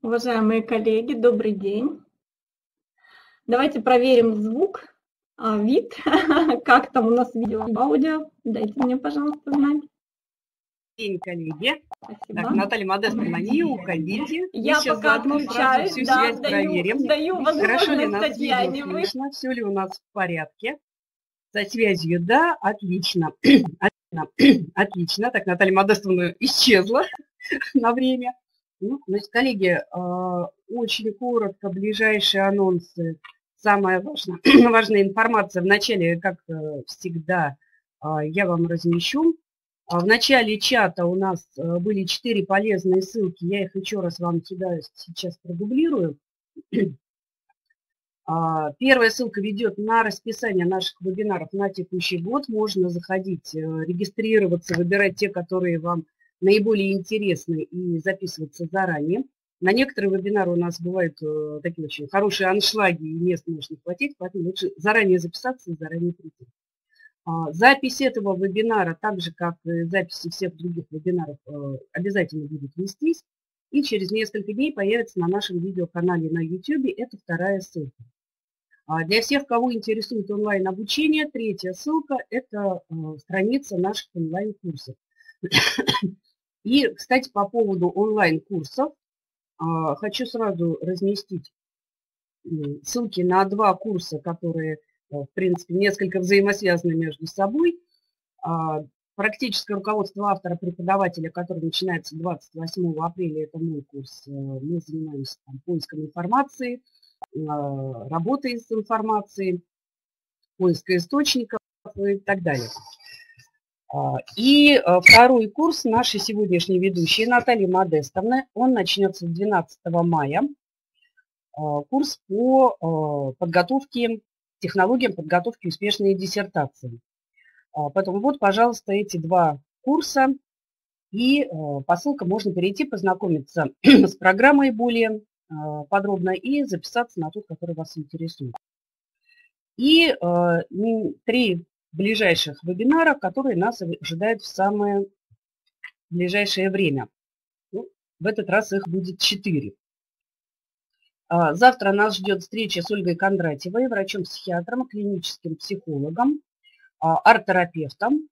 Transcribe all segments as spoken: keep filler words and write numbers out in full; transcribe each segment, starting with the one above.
Уважаемые коллеги, добрый день. Давайте проверим звук, вид, как там у нас видео, аудио. Дайте мне, пожалуйста, знать. День, коллеги. Спасибо. Так, Наталья Модестовна, не уходите. Я Мы пока отключаюсь, всю да, связь даю, проверим. даю Хорошо ли возможность нас Татьяне видео вы. слышно, все ли у нас в порядке. Со связью, да, отлично. Отлично. Отлично. Так, Наталья Модестовна исчезла на время. Ну, значит, коллеги, очень коротко, ближайшие анонсы. Самая важная, важная информация в начале, как всегда, я вам размещу. В начале чата у нас были четыре полезные ссылки. Я их еще раз вам сюда сейчас продублирую. Первая ссылка ведет на расписание наших вебинаров на текущий год. Можно заходить, регистрироваться, выбирать те, которые вам наиболее интересны, и записываться заранее. На некоторые вебинары у нас бывают такие очень хорошие аншлаги, и мест может не хватить, поэтому лучше заранее записаться и заранее прийти. Запись этого вебинара, так же как и записи всех других вебинаров, обязательно будет вестись. И через несколько дней появится на нашем видеоканале на YouTube. Это вторая ссылка. Для всех, кого интересует онлайн-обучение, третья ссылка – это страница наших онлайн-курсов. И, кстати, по поводу онлайн-курсов, хочу сразу разместить ссылки на два курса, которые, в принципе, несколько взаимосвязаны между собой. Практическое руководство автора-преподавателя, который начинается двадцать восьмого апреля, это мой курс. Мы занимаемся там поиском информации, работой с информацией, поиска источников и так далее. И второй курс нашей сегодняшней ведущей Натальи Модестовны, он начнется двенадцатого мая. Курс по подготовке, технологиям подготовки успешной диссертации. Поэтому вот, пожалуйста, эти два курса. И по ссылкам можно перейти, познакомиться с программой более подробно и записаться на тот, который вас интересует. И три ближайших вебинара, которые нас ожидают в самое ближайшее время. Ну, в этот раз их будет четыре. Завтра нас ждет встреча с Ольгой Кондратьевой, врачом-психиатром, клиническим психологом, арт-терапевтом.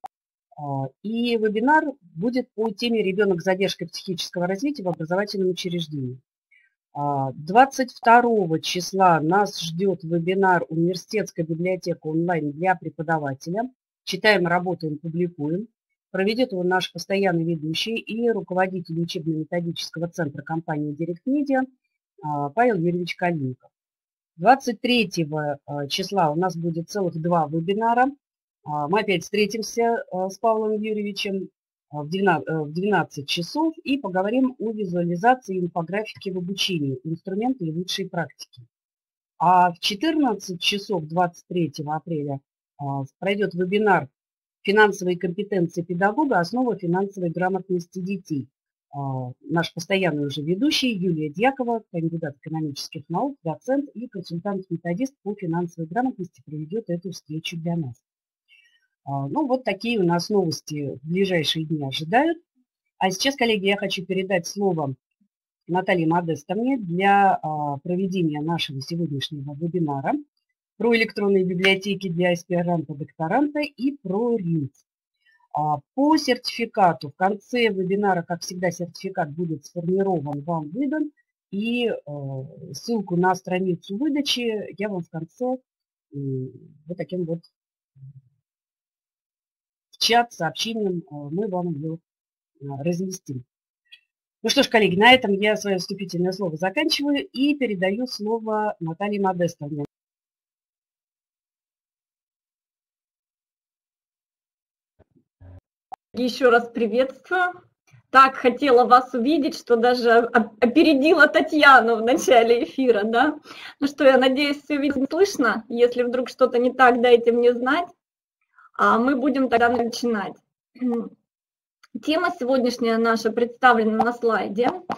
И вебинар будет по теме «Ребенок с задержкой психического развития в образовательном учреждении». двадцать второго числа нас ждет вебинар «Университетская библиотека онлайн для преподавателя». Читаем, работаем, публикуем. Проведет его наш постоянный ведущий и руководитель учебно-методического центра компании Direct Media Павел Юрьевич Калинков. двадцать третьего числа у нас будет целых два вебинара. Мы опять встретимся с Павлом Юрьевичем в двенадцать часов и поговорим о визуализации и инфографике в обучении, инструменты и лучшие практики. А в четырнадцать часов двадцать третьего апреля пройдет вебинар «Финансовые компетенции педагога. Основа финансовой грамотности детей». Наш постоянный уже ведущий Юлия Дьякова, кандидат экономических наук, доцент и консультант-методист по финансовой грамотности, проведет эту встречу для нас. Ну, вот такие у нас новости в ближайшие дни ожидают. А сейчас, коллеги, я хочу передать слово Наталье Модестовне для проведения нашего сегодняшнего вебинара про электронные библиотеки для аспиранта-докторанта и про РИНЦ. По сертификату в конце вебинара, как всегда, сертификат будет сформирован, вам выдан. И ссылку на страницу выдачи я вам в конце вот таким вот чат, сообщением мы вам ее разместим. Ну что ж, коллеги, на этом я свое вступительное слово заканчиваю и передаю слово Наталье Модестовне. Еще раз приветствую. Так хотела вас увидеть, что даже опередила Татьяну в начале эфира, да? Ну что, я надеюсь, все видно, слышно. Если вдруг что-то не так, дайте мне знать. А мы будем тогда начинать. Тема сегодняшняя наша представлена на слайде.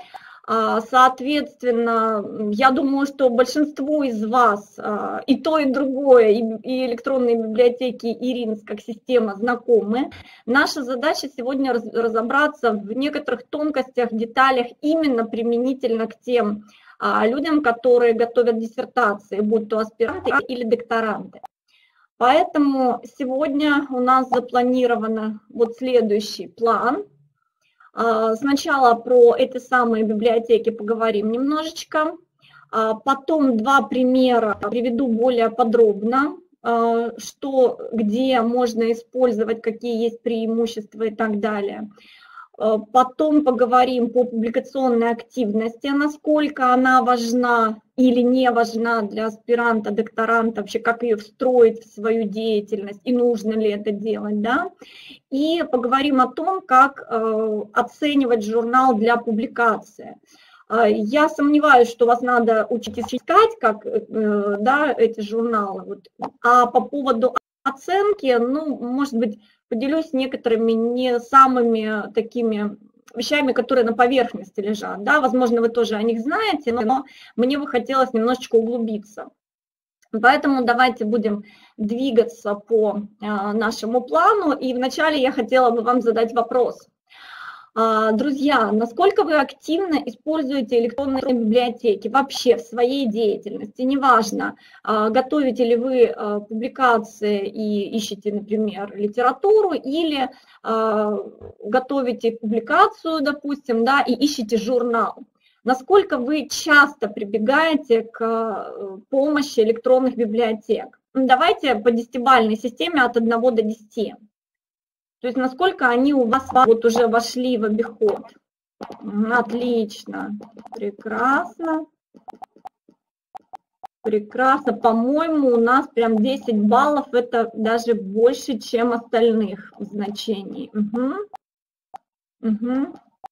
Соответственно, я думаю, что большинству из вас и то, и другое, и электронные библиотеки, и ринс как система знакомы. Наша задача сегодня разобраться в некоторых тонкостях, деталях именно применительно к тем людям, которые готовят диссертации, будь то аспиранты или докторанты. Поэтому сегодня у нас запланировано вот следующий план. Сначала про эти самые библиотеки поговорим немножечко, потом два примера приведу более подробно, что, где можно использовать, какие есть преимущества и так далее. Потом поговорим по публикационной активности, насколько она важна или не важна для аспиранта, докторанта, вообще как ее встроить в свою деятельность и нужно ли это делать, да. И поговорим о том, как оценивать журнал для публикации. Я сомневаюсь, что вас надо учить искать, как, да, эти журналы. Вот. А по поводу оценки, ну, может быть, поделюсь некоторыми не самыми такими вещами, которые на поверхности лежат. Да, возможно, вы тоже о них знаете, но мне бы хотелось немножечко углубиться. Поэтому давайте будем двигаться по нашему плану. И вначале я хотела бы вам задать вопрос. Друзья, насколько вы активно используете электронные библиотеки вообще в своей деятельности? Неважно, готовите ли вы публикации и ищете, например, литературу, или готовите публикацию, допустим, да, и ищете журнал. Насколько вы часто прибегаете к помощи электронных библиотек? Давайте по десятибалльной системе от одного до десяти. То есть насколько они у вас вот уже вошли в обиход. Отлично, прекрасно, прекрасно. По-моему, у нас прям десять баллов, это даже больше, чем остальных значений. Угу. Угу.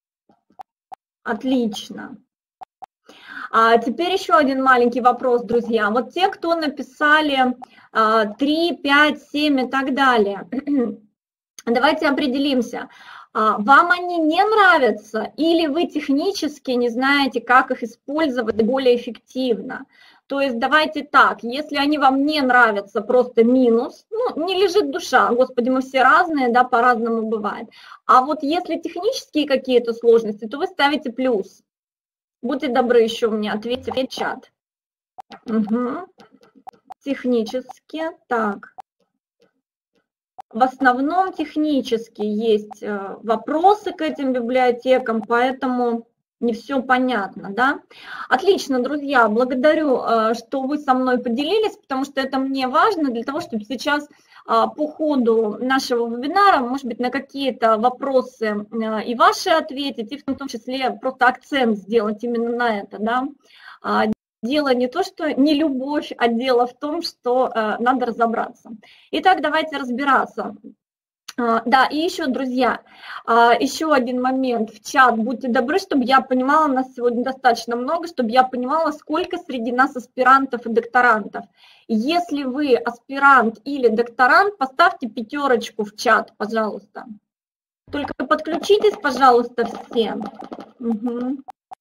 Отлично. А теперь еще один маленький вопрос, друзья. Вот те, кто написали три, пять, семь и так далее, давайте определимся, вам они не нравятся или вы технически не знаете, как их использовать более эффективно. То есть давайте так, если они вам не нравятся, просто минус, ну, не лежит душа, господи, мы все разные, да, по-разному бывает. А вот если технические какие-то сложности, то вы ставите плюс. Будьте добры, еще мне ответьте в чат. Угу. Технически, так. В основном технически есть вопросы к этим библиотекам, поэтому не все понятно, да? Отлично, друзья, благодарю, что вы со мной поделились, потому что это мне важно для того, чтобы сейчас по ходу нашего вебинара, может быть, на какие-то вопросы и ваши ответить, и в том числе просто акцент сделать именно на это, да? Дело не то, что не любовь, а дело в том, что э, надо разобраться. Итак, давайте разбираться. Э, да, и еще, друзья, э, еще один момент в чат. Будьте добры, чтобы я понимала, нас сегодня достаточно много, чтобы я понимала, сколько среди нас аспирантов и докторантов. Если вы аспирант или докторант, поставьте пятерочку в чат, пожалуйста. Только подключитесь, пожалуйста, все. Угу.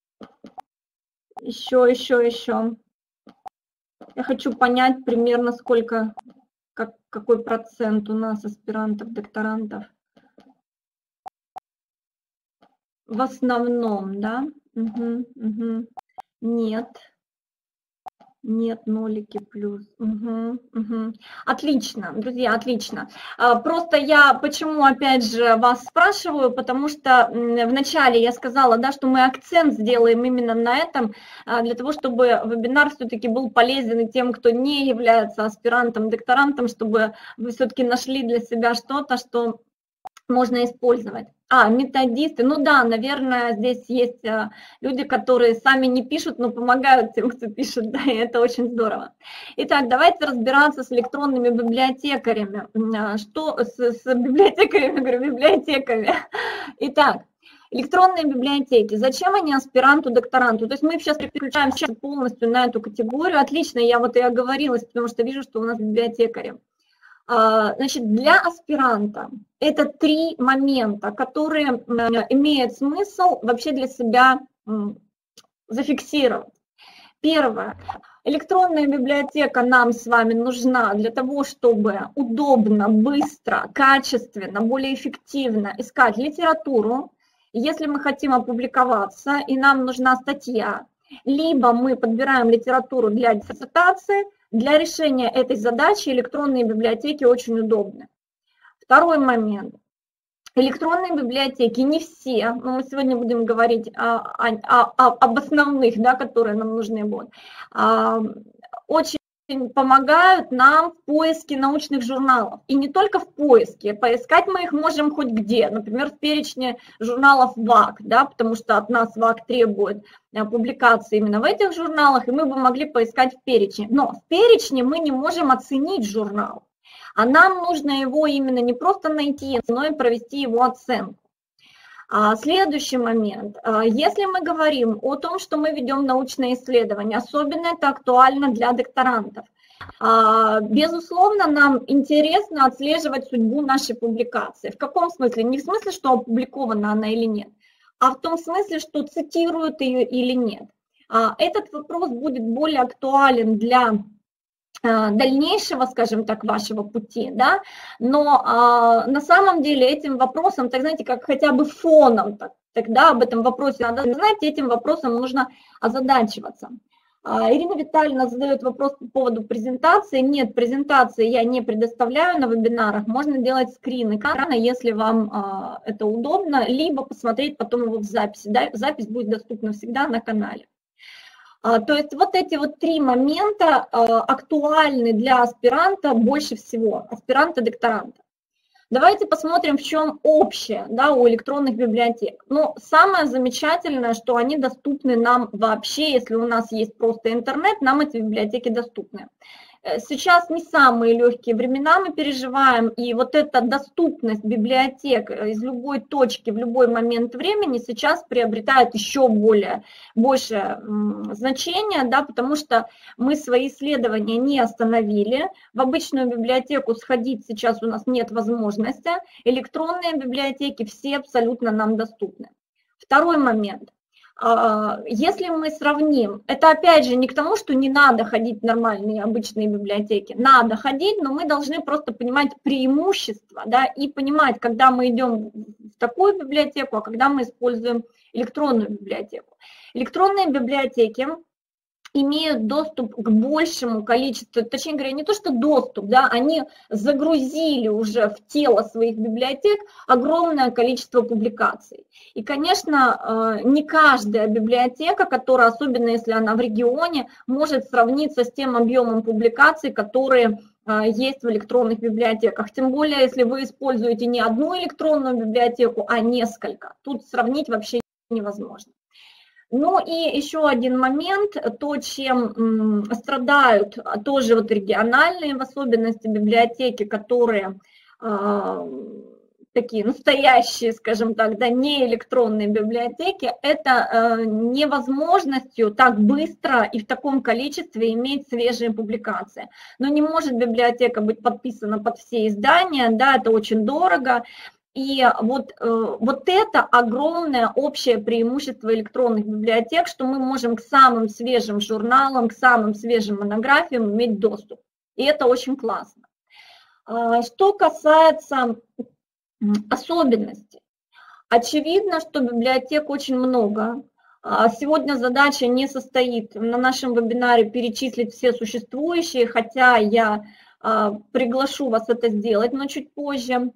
Еще, еще, еще. Я хочу понять примерно, сколько, как, какой процент у нас аспирантов, докторантов. В основном, да? Угу, угу. Нет. Нет, нолики плюс. Угу, угу. Отлично, друзья, отлично. Просто я почему опять же вас спрашиваю, потому что вначале я сказала, да, что мы акцент сделаем именно на этом, для того, чтобы вебинар все-таки был полезен и тем, кто не является аспирантом, докторантом, чтобы вы все-таки нашли для себя что-то, что можно использовать. А, методисты, ну да, наверное, здесь есть люди, которые сами не пишут, но помогают тем, кто пишет, да, и это очень здорово. Итак, давайте разбираться с электронными библиотекарями. Что с, с библиотекарями, говорю, библиотеками. Итак, электронные библиотеки. Зачем они аспиранту, докторанту? То есть мы сейчас переключаемся полностью на эту категорию. Отлично, я вот и оговорилась, потому что вижу, что у нас библиотекари. Значит, для аспиранта это три момента, которые имеют смысл вообще для себя зафиксировать. Первое. Электронная библиотека нам с вами нужна для того, чтобы удобно, быстро, качественно, более эффективно искать литературу. Если мы хотим опубликоваться и нам нужна статья, либо мы подбираем литературу для диссертации, для решения этой задачи электронные библиотеки очень удобны. Второй момент. Электронные библиотеки не все, но мы сегодня будем говорить о, о, о, об основных, да, которые нам нужны будут, очень помогают нам в поиске научных журналов. И не только в поиске, поискать мы их можем хоть где, например, в перечне журналов ВАК, да, потому что от нас ВАК требует публикации именно в этих журналах, и мы бы могли поискать в перечне. Но в перечне мы не можем оценить журнал. А нам нужно его именно не просто найти, но и провести его оценку. Следующий момент. Если мы говорим о том, что мы ведем научные исследования, особенно это актуально для докторантов, безусловно, нам интересно отслеживать судьбу нашей публикации. В каком смысле? Не в смысле, что опубликована она или нет, а в том смысле, что цитируют ее или нет. Этот вопрос будет более актуален для дальнейшего, скажем так, вашего пути, да, но а, на самом деле этим вопросом, так знаете, как хотя бы фоном, так, тогда об этом вопросе надо знать, этим вопросом нужно озадачиваться. А, Ирина Витальевна задает вопрос по поводу презентации. Нет, презентации я не предоставляю на вебинарах, можно делать скрин экрана, если вам а, это удобно, либо посмотреть потом его в записи, да, запись будет доступна всегда на канале. То есть вот эти вот три момента актуальны для аспиранта больше всего, аспиранта-докторанта. Давайте посмотрим, в чем общее, да, у электронных библиотек. Ну, самое замечательное, что они доступны нам вообще, если у нас есть просто интернет, нам эти библиотеки доступны. Сейчас не самые легкие времена мы переживаем, и вот эта доступность библиотек из любой точки в любой момент времени сейчас приобретает еще более, большее значение, да, потому что мы свои исследования не остановили, в обычную библиотеку сходить сейчас у нас нет возможности, электронные библиотеки все абсолютно нам доступны. Второй момент. Если мы сравним, это опять же не к тому, что не надо ходить в нормальные обычные библиотеки, надо ходить, но мы должны просто понимать преимущества, да, и понимать, когда мы идем в такую библиотеку, а когда мы используем электронную библиотеку. Электронные библиотеки имеют доступ к большему количеству, точнее говоря, не то что доступ, да, они загрузили уже в тело своих библиотек огромное количество публикаций. И, конечно, не каждая библиотека, которая, особенно если она в регионе, может сравниться с тем объемом публикаций, которые есть в электронных библиотеках. Тем более, если вы используете не одну электронную библиотеку, а несколько. Тут сравнить вообще невозможно. Ну и еще один момент, то, чем страдают тоже вот региональные, в особенности библиотеки, которые э, такие настоящие, скажем так, да, не электронные библиотеки, это э, невозможностью так быстро и в таком количестве иметь свежие публикации. Но не может библиотека быть подписана под все издания, да, это очень дорого. И вот, вот это огромное общее преимущество электронных библиотек, что мы можем к самым свежим журналам, к самым свежим монографиям иметь доступ. И это очень классно. Что касается особенностей, очевидно, что библиотек очень много. Сегодня задача не состоит на нашем вебинаре перечислить все существующие, хотя я приглашу вас это сделать, но чуть позже.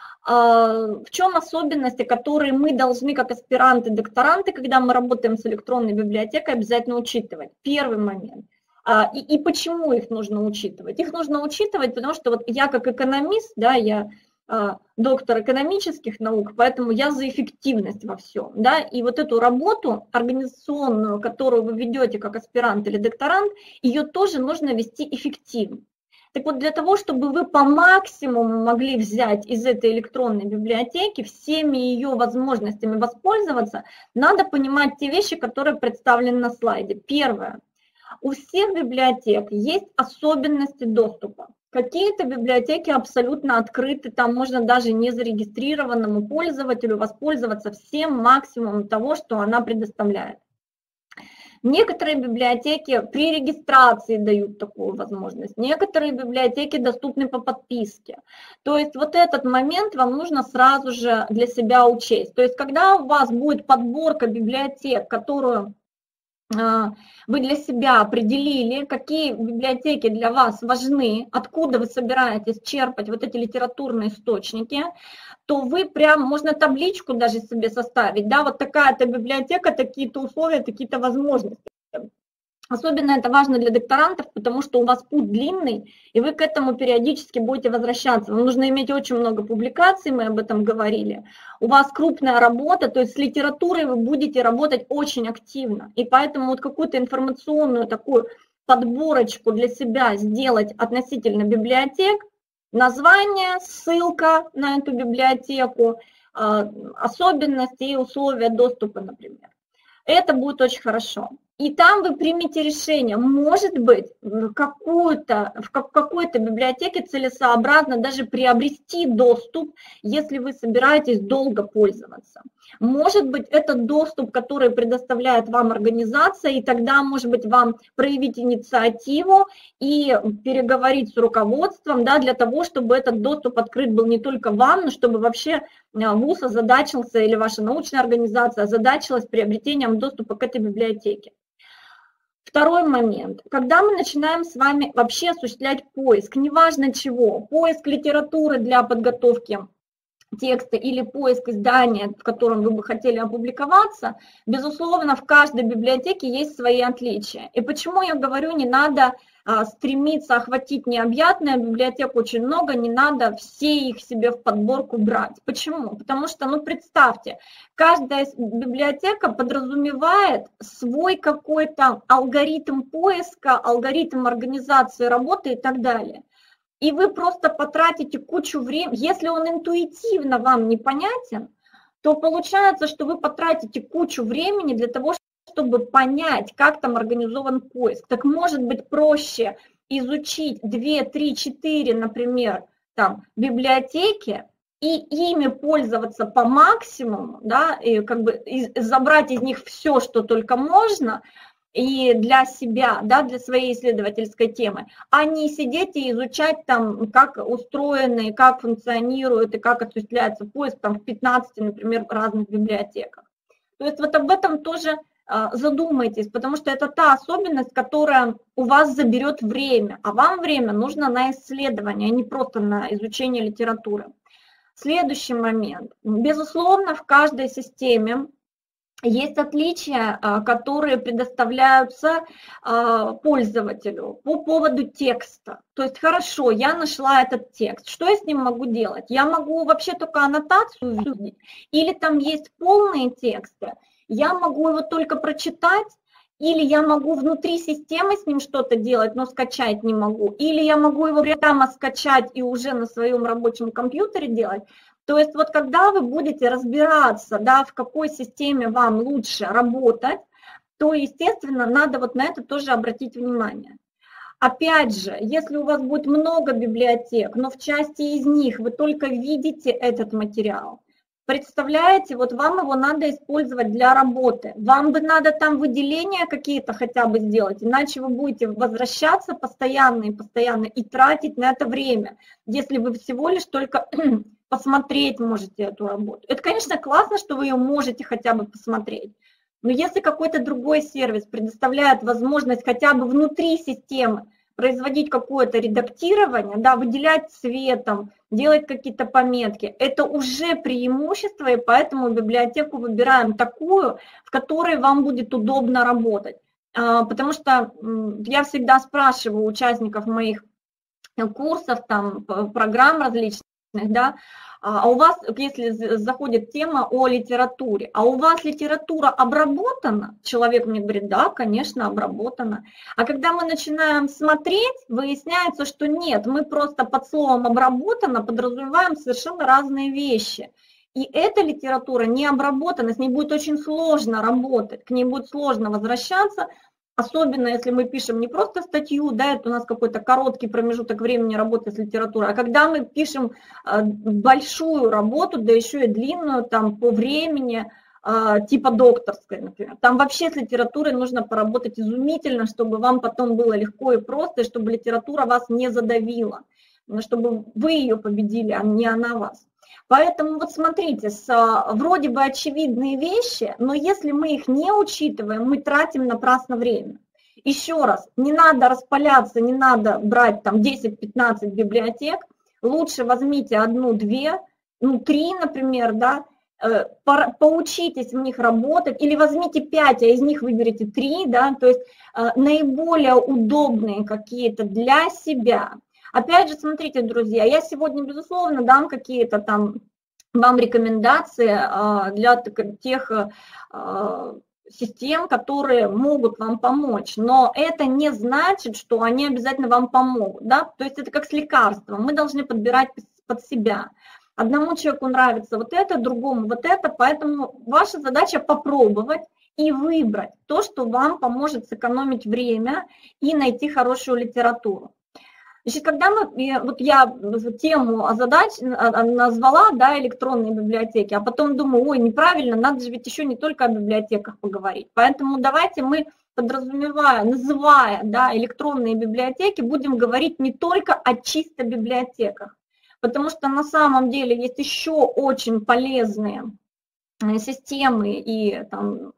В чем особенности, которые мы должны, как аспиранты, докторанты, когда мы работаем с электронной библиотекой, обязательно учитывать? Первый момент. И, и почему их нужно учитывать? Их нужно учитывать, потому что вот я как экономист, да, я доктор экономических наук, поэтому я за эффективность во всем. Да, и вот эту работу организационную, которую вы ведете как аспирант или докторант, ее тоже нужно вести эффективно. Так вот, для того, чтобы вы по максимуму могли взять из этой электронной библиотеки, всеми ее возможностями воспользоваться, надо понимать те вещи, которые представлены на слайде. Первое. У всех библиотек есть особенности доступа. Какие-то библиотеки абсолютно открыты, там можно даже незарегистрированному пользователю воспользоваться всем максимумом того, что она предоставляет. Некоторые библиотеки при регистрации дают такую возможность, некоторые библиотеки доступны по подписке. То есть вот этот момент вам нужно сразу же для себя учесть. То есть когда у вас будет подборка библиотек, которую вы для себя определили, какие библиотеки для вас важны, откуда вы собираетесь черпать вот эти литературные источники, то вы прям, можно табличку даже себе составить, да, вот такая-то библиотека, такие-то условия, такие-то возможности. Особенно это важно для докторантов, потому что у вас путь длинный, и вы к этому периодически будете возвращаться. Вам нужно иметь очень много публикаций, мы об этом говорили. У вас крупная работа, то есть с литературой вы будете работать очень активно. И поэтому вот какую-то информационную такую подборочку для себя сделать относительно библиотек, название, ссылка на эту библиотеку, особенности и условия доступа, например. Это будет очень хорошо. И там вы примете решение, может быть, в какую-то, в какой-то библиотеке целесообразно даже приобрести доступ, если вы собираетесь долго пользоваться. Может быть, это доступ, который предоставляет вам организация, и тогда, может быть, вам проявить инициативу и переговорить с руководством, да, для того, чтобы этот доступ открыт был не только вам, но чтобы вообще вуз озадачился или ваша научная организация озадачилась приобретением доступа к этой библиотеке. Второй момент. Когда мы начинаем с вами вообще осуществлять поиск, неважно чего, поиск литературы для подготовки текста или поиск издания, в котором вы бы хотели опубликоваться, безусловно, в каждой библиотеке есть свои отличия. И почему я говорю, не надо а, стремиться охватить необъятное, библиотек очень много, не надо все их себе в подборку брать. Почему? Потому что, ну, представьте, каждая библиотека подразумевает свой какой-то алгоритм поиска, алгоритм организации работы и так далее. И вы просто потратите кучу времени, если он интуитивно вам непонятен, то получается, что вы потратите кучу времени для того, чтобы понять, как там организован поиск. Так может быть проще изучить две, три, четыре, например, там, библиотеки и ими пользоваться по максимуму, да, и как бы забрать из них все, что только можно, и для себя, да, для своей исследовательской темы, а не сидеть и изучать там, как устроены, как функционирует и как осуществляется поиск там в пятнадцати, например, разных библиотеках. То есть вот об этом тоже задумайтесь, потому что это та особенность, которая у вас заберет время, а вам время нужно на исследование, а не просто на изучение литературы. Следующий момент. Безусловно, в каждой системе есть отличия, которые предоставляются пользователю по поводу текста. То есть, хорошо, я нашла этот текст, что я с ним могу делать? Я могу вообще только аннотацию видеть, или там есть полные тексты, я могу его только прочитать, или я могу внутри системы с ним что-то делать, но скачать не могу, или я могу его прямо скачать и уже на своем рабочем компьютере делать. То есть вот когда вы будете разбираться, да, в какой системе вам лучше работать, то, естественно, надо вот на это тоже обратить внимание. Опять же, если у вас будет много библиотек, но в части из них вы только видите этот материал, представляете, вот вам его надо использовать для работы. Вам бы надо там выделения какие-то хотя бы сделать, иначе вы будете возвращаться постоянно и постоянно и тратить на это время, если вы всего лишь только посмотреть можете эту работу. Это, конечно, классно, что вы ее можете хотя бы посмотреть, но если какой-то другой сервис предоставляет возможность хотя бы внутри системы производить какое-то редактирование, да, выделять цветом, делать какие-то пометки, это уже преимущество, и поэтому библиотеку выбираем такую, в которой вам будет удобно работать. Потому что я всегда спрашиваю участников моих курсов, там, программ различных, да, а у вас, если заходит тема о литературе, а у вас литература обработана? Человек мне говорит, да, конечно, обработана. А когда мы начинаем смотреть, выясняется, что нет, мы просто под словом обработана подразумеваем совершенно разные вещи. И эта литература не обработана, с ней будет очень сложно работать, к ней будет сложно возвращаться, особенно если мы пишем не просто статью, да, это у нас какой-то короткий промежуток времени работы с литературой, а когда мы пишем большую работу, да еще и длинную, там, по времени, типа докторской, например. Там вообще с литературой нужно поработать изумительно, чтобы вам потом было легко и просто, и чтобы литература вас не задавила, чтобы вы ее победили, а не она вас. Поэтому вот смотрите, с, вроде бы очевидные вещи, но если мы их не учитываем, мы тратим напрасно время. Еще раз, не надо распаляться, не надо брать там десять-пятнадцать библиотек, лучше возьмите одну-две, ну три, например, да, поучитесь в них работать, или возьмите пять, а из них выберите три, да, то есть наиболее удобные какие-то для себя. Опять же, смотрите, друзья, я сегодня, безусловно, дам какие-то там вам рекомендации для тех систем, которые могут вам помочь, но это не значит, что они обязательно вам помогут, да, то есть это как с лекарством, мы должны подбирать под себя. Одному человеку нравится вот это, другому вот это, поэтому ваша задача попробовать и выбрать то, что вам поможет сэкономить время и найти хорошую литературу. Значит, когда мы, вот я тему задач назвала, да, электронные библиотеки, а потом думаю, ой, неправильно, надо же ведь еще не только о библиотеках поговорить. Поэтому давайте мы, подразумевая, называя, да, электронные библиотеки, будем говорить не только о чисто библиотеках, потому что на самом деле есть еще очень полезные системы и там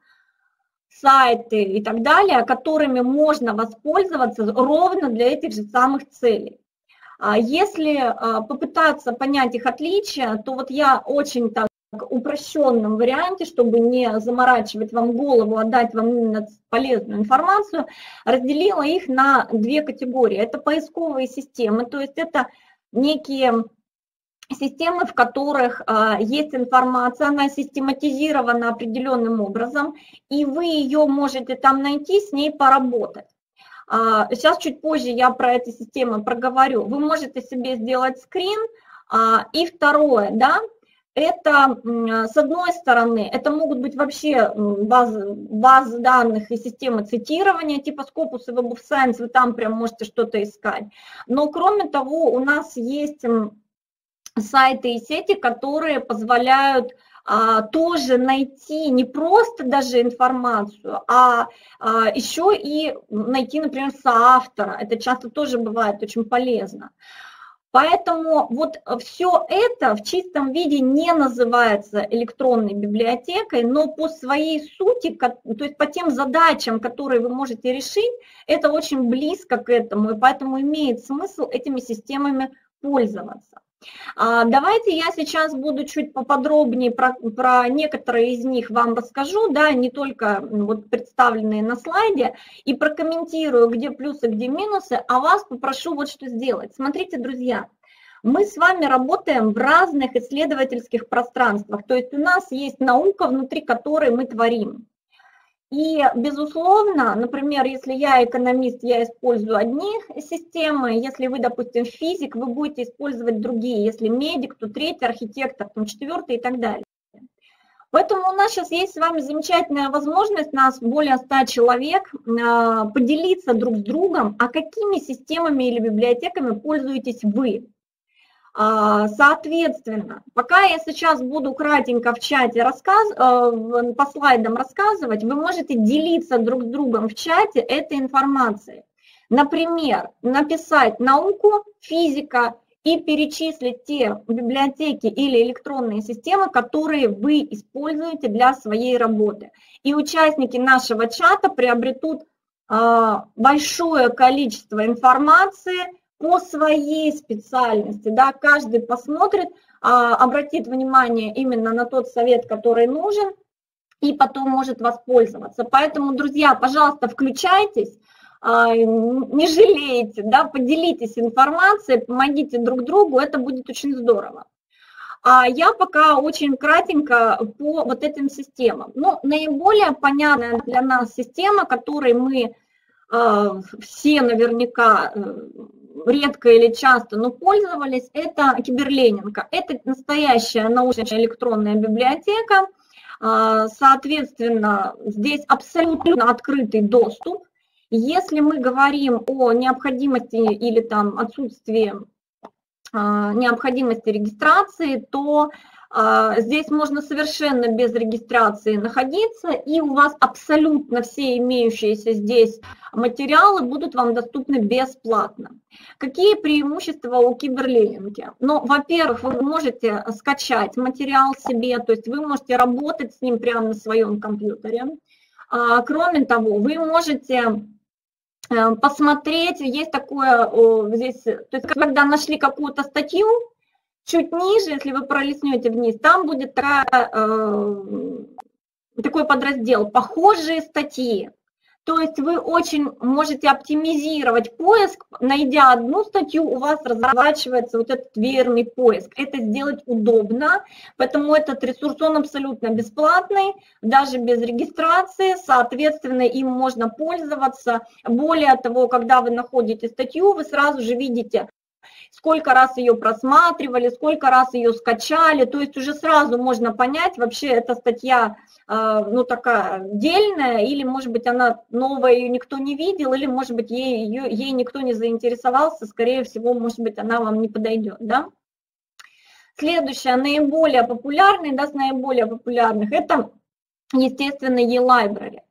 сайты и так далее, которыми можно воспользоваться ровно для этих же самых целей. Если попытаться понять их отличия, то вот я очень так в упрощенном варианте, чтобы не заморачивать вам голову, а дать вам именно полезную информацию, разделила их на две категории. Это поисковые системы, то есть это некие системы, в которых а, есть информация, она систематизирована определенным образом, и вы ее можете там найти, с ней поработать. А, сейчас чуть позже я про эти системы проговорю. Вы можете себе сделать скрин. А, и второе, да, это с одной стороны, это могут быть вообще базы, базы данных и системы цитирования, типа Scopus и Web of Science, вы там прям можете что-то искать. Но кроме того, у нас есть сайты и сети, которые позволяют а, тоже найти не просто даже информацию, а, а еще и найти, например, соавтора. Это часто тоже бывает очень полезно. Поэтому вот все это в чистом виде не называется электронной библиотекой, но по своей сути, то есть по тем задачам, которые вы можете решить, это очень близко к этому, и поэтому имеет смысл этими системами пользоваться. Давайте я сейчас буду чуть поподробнее про, про некоторые из них вам расскажу, да, не только вот представленные на слайде, и прокомментирую, где плюсы, где минусы, а вас попрошу вот что сделать. Смотрите, друзья, мы с вами работаем в разных исследовательских пространствах, то есть у нас есть наука, внутри которой мы творим. И, безусловно, например, если я экономист, я использую одни системы, если вы, допустим, физик, вы будете использовать другие, если медик, то третий, архитектор, там, четвертый и так далее. Поэтому у нас сейчас есть с вами замечательная возможность, нас более ста человек, поделиться друг с другом, а какими системами или библиотеками пользуетесь вы. Соответственно, пока я сейчас буду кратенько в чате рассказ... по слайдам рассказывать, вы можете делиться друг с другом в чате этой информацией. Например, написать науку, физика и перечислить те библиотеки или электронные системы, которые вы используете для своей работы. И участники нашего чата приобретут большое количество информации по своей специальности, да, каждый посмотрит, обратит внимание именно на тот совет, который нужен, и потом может воспользоваться. Поэтому, друзья, пожалуйста, включайтесь, не жалейте, да, поделитесь информацией, помогите друг другу, это будет очень здорово. А я пока очень кратенько по вот этим системам. Ну, наиболее понятная для нас система, которой мы все наверняка редко или часто, но пользовались, это Киберленинка. Это настоящая научная электронная библиотека. Соответственно, здесь абсолютно открытый доступ. Если мы говорим о необходимости или там отсутствии необходимости регистрации, то Здесь можно совершенно без регистрации находиться, и у вас абсолютно все имеющиеся здесь материалы будут вам доступны бесплатно. Какие преимущества у киберленинги? Ну, во-первых, вы можете скачать материал себе, то есть вы можете работать с ним прямо на своем компьютере. Кроме того, вы можете посмотреть, есть такое здесь, то есть когда нашли какую-то статью, чуть ниже, если вы пролистнете вниз, там будет такая, э, такой подраздел «Похожие статьи». То есть вы очень можете оптимизировать поиск, найдя одну статью, у вас разворачивается вот этот веерный поиск. Это сделать удобно, поэтому этот ресурс, он абсолютно бесплатный, даже без регистрации, соответственно, им можно пользоваться. Более того, когда вы находите статью, вы сразу же видите, сколько раз ее просматривали, сколько раз ее скачали, то есть уже сразу можно понять, вообще эта статья, ну, такая дельная, или, может быть, она новая, ее никто не видел, или, может быть, ей, ее, ей никто не заинтересовался, скорее всего, может быть, она вам не подойдет, да. Следующее, наиболее популярный, да, с наиболее популярных, это, естественно, e-library.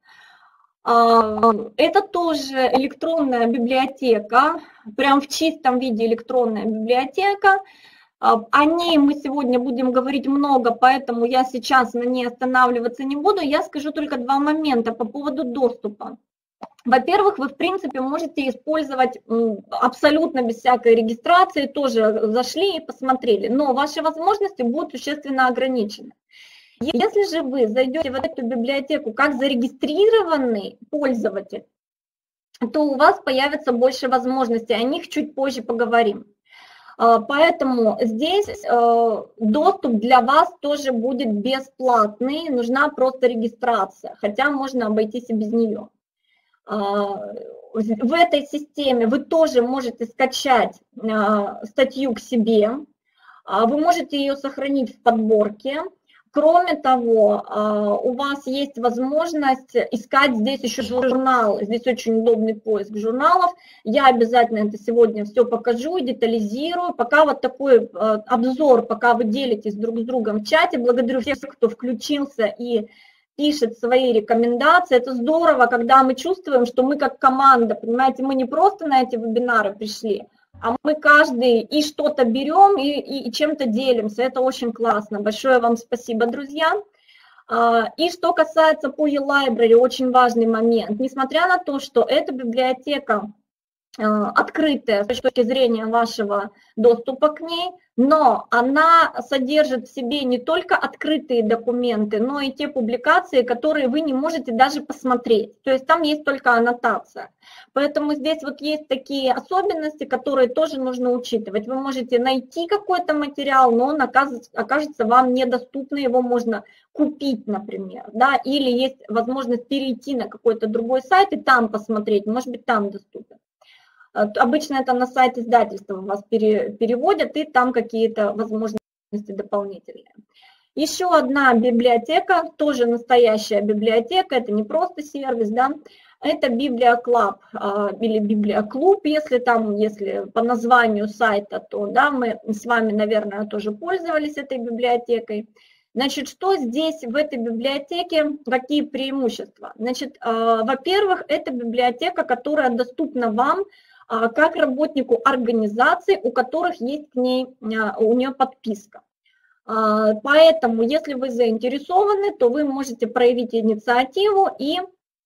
Это тоже электронная библиотека, прям в чистом виде электронная библиотека. О ней мы сегодня будем говорить много, поэтому я сейчас на ней останавливаться не буду. Я скажу только два момента по поводу доступа. Во-первых, вы, в принципе, можете использовать абсолютно без всякой регистрации, тоже зашли и посмотрели, но ваши возможности будут существенно ограничены. Если же вы зайдете в эту библиотеку как зарегистрированный пользователь, то у вас появится больше возможностей, о них чуть позже поговорим. Поэтому здесь доступ для вас тоже будет бесплатный, нужна просто регистрация, хотя можно обойтись и без нее. В этой системе вы тоже можете скачать статью к себе, вы можете ее сохранить в подборке. Кроме того, у вас есть возможность искать здесь еще журналы. Здесь очень удобный поиск журналов. Я обязательно это сегодня все покажу и детализирую. Пока вот такой обзор, пока вы делитесь друг с другом в чате. Благодарю всех, кто включился и пишет свои рекомендации. Это здорово, когда мы чувствуем, что мы как команда, понимаете, мы не просто на эти вебинары пришли, а мы каждый и что-то берем, и, и, и чем-то делимся. Это очень классно. Большое вам спасибо, друзья. И что касается по e-library, очень важный момент. Несмотря на то, что эта библиотека открытая с точки зрения вашего доступа к ней, но она содержит в себе не только открытые документы, но и те публикации, которые вы не можете даже посмотреть. То есть там есть только аннотация. Поэтому здесь вот есть такие особенности, которые тоже нужно учитывать. Вы можете найти какой-то материал, но он окажется вам недоступным, его можно купить, например, да, или есть возможность перейти на какой-то другой сайт и там посмотреть, может быть, там доступен. Обычно это на сайт издательства вас переводят, и там какие-то возможности дополнительные. Еще одна библиотека, тоже настоящая библиотека, это не просто сервис, да, это Библиоклаб или Библиоклуб, если там, если по названию сайта, то да, мы с вами, наверное, тоже пользовались этой библиотекой. Значит, что здесь в этой библиотеке, какие преимущества? Значит, во-первых, это библиотека, которая доступна вам как работнику организации, у которых есть к ней, у нее подписка. Поэтому, если вы заинтересованы, то вы можете проявить инициативу и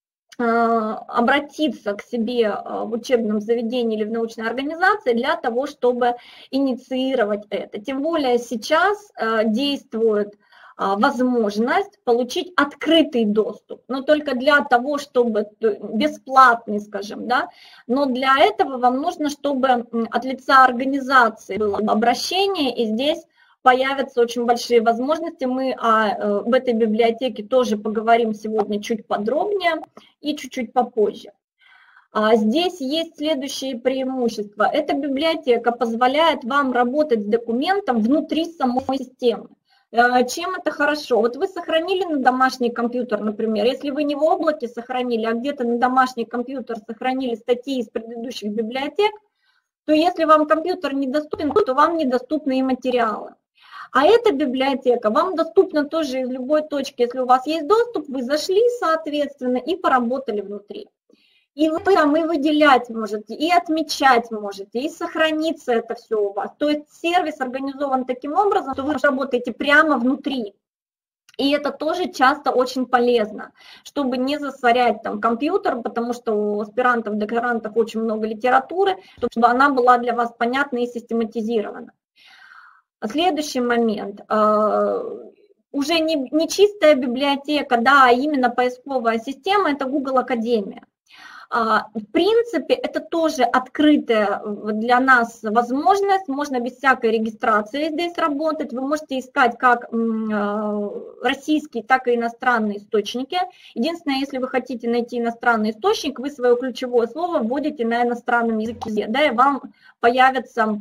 обратиться к себе в учебном заведении или в научной организации для того, чтобы инициировать это. Тем более сейчас действует возможность получить открытый доступ, но только для того, чтобы бесплатный, скажем, да, но для этого вам нужно, чтобы от лица организации было обращение, и здесь появятся очень большие возможности. Мы о, об этой библиотеке тоже поговорим сегодня чуть подробнее и чуть-чуть попозже. Здесь есть следующие преимущества. Эта библиотека позволяет вам работать с документом внутри самой системы. Чем это хорошо? Вот вы сохранили на домашний компьютер, например, если вы не в облаке сохранили, а где-то на домашний компьютер сохранили статьи из предыдущих библиотек, то если вам компьютер недоступен, то вам недоступны и материалы. А эта библиотека вам доступна тоже из любой точки. Если у вас есть доступ, вы зашли, соответственно, и поработали внутри. И вы там и выделять можете, и отмечать можете, и сохранится это все у вас. То есть сервис организован таким образом, что вы работаете прямо внутри. И это тоже часто очень полезно, чтобы не засорять там компьютер, потому что у аспирантов, докторантов очень много литературы, чтобы она была для вас понятна и систематизирована. Следующий момент. Уже не, не чистая библиотека, да, а именно поисковая система, это Google Академия. В принципе, это тоже открытая для нас возможность, можно без всякой регистрации здесь работать, вы можете искать как российские, так и иностранные источники. Единственное, если вы хотите найти иностранный источник, вы свое ключевое слово вводите на иностранном языке, да, и вам появятся,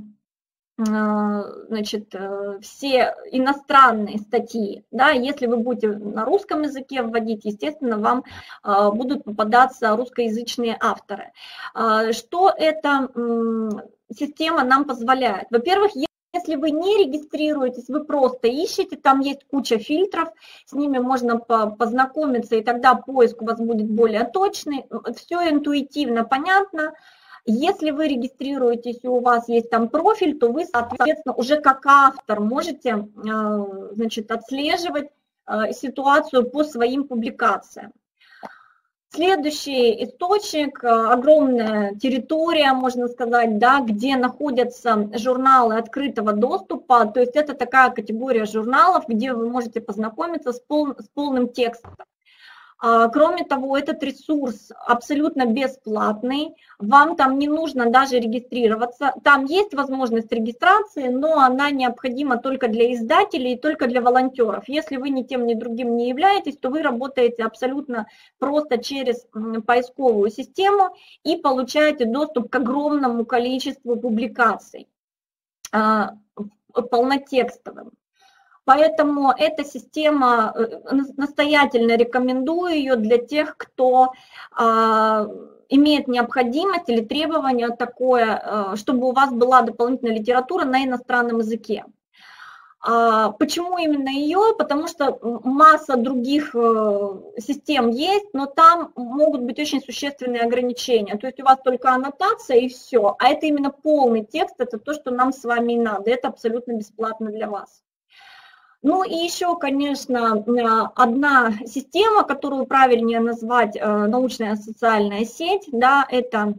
значит, все иностранные статьи, да, если вы будете на русском языке вводить, естественно, вам будут попадаться русскоязычные авторы. Что эта система нам позволяет? Во-первых, если вы не регистрируетесь, вы просто ищете, там есть куча фильтров, с ними можно познакомиться, и тогда поиск у вас будет более точный, все интуитивно понятно. Если вы регистрируетесь и у вас есть там профиль, то вы, соответственно, уже как автор можете, значит, отслеживать ситуацию по своим публикациям. Следующий источник, огромная территория, можно сказать, да, где находятся журналы открытого доступа, то есть это такая категория журналов, где вы можете познакомиться с, пол, с полным текстом. Кроме того, этот ресурс абсолютно бесплатный, вам там не нужно даже регистрироваться. Там есть возможность регистрации, но она необходима только для издателей и только для волонтеров. Если вы ни тем, ни другим не являетесь, то вы работаете абсолютно просто через поисковую систему и получаете доступ к огромному количеству публикаций, полнотекстовым. Поэтому эта система, настоятельно рекомендую ее для тех, кто а, имеет необходимость или требование такое, а, чтобы у вас была дополнительная литература на иностранном языке. А, почему именно ее? Потому что масса других систем есть, но там могут быть очень существенные ограничения. То есть у вас только аннотация и все, а это именно полный текст, это то, что нам с вами и надо, это абсолютно бесплатно для вас. Ну и еще, конечно, одна система, которую правильнее назвать научная социальная сеть, да, это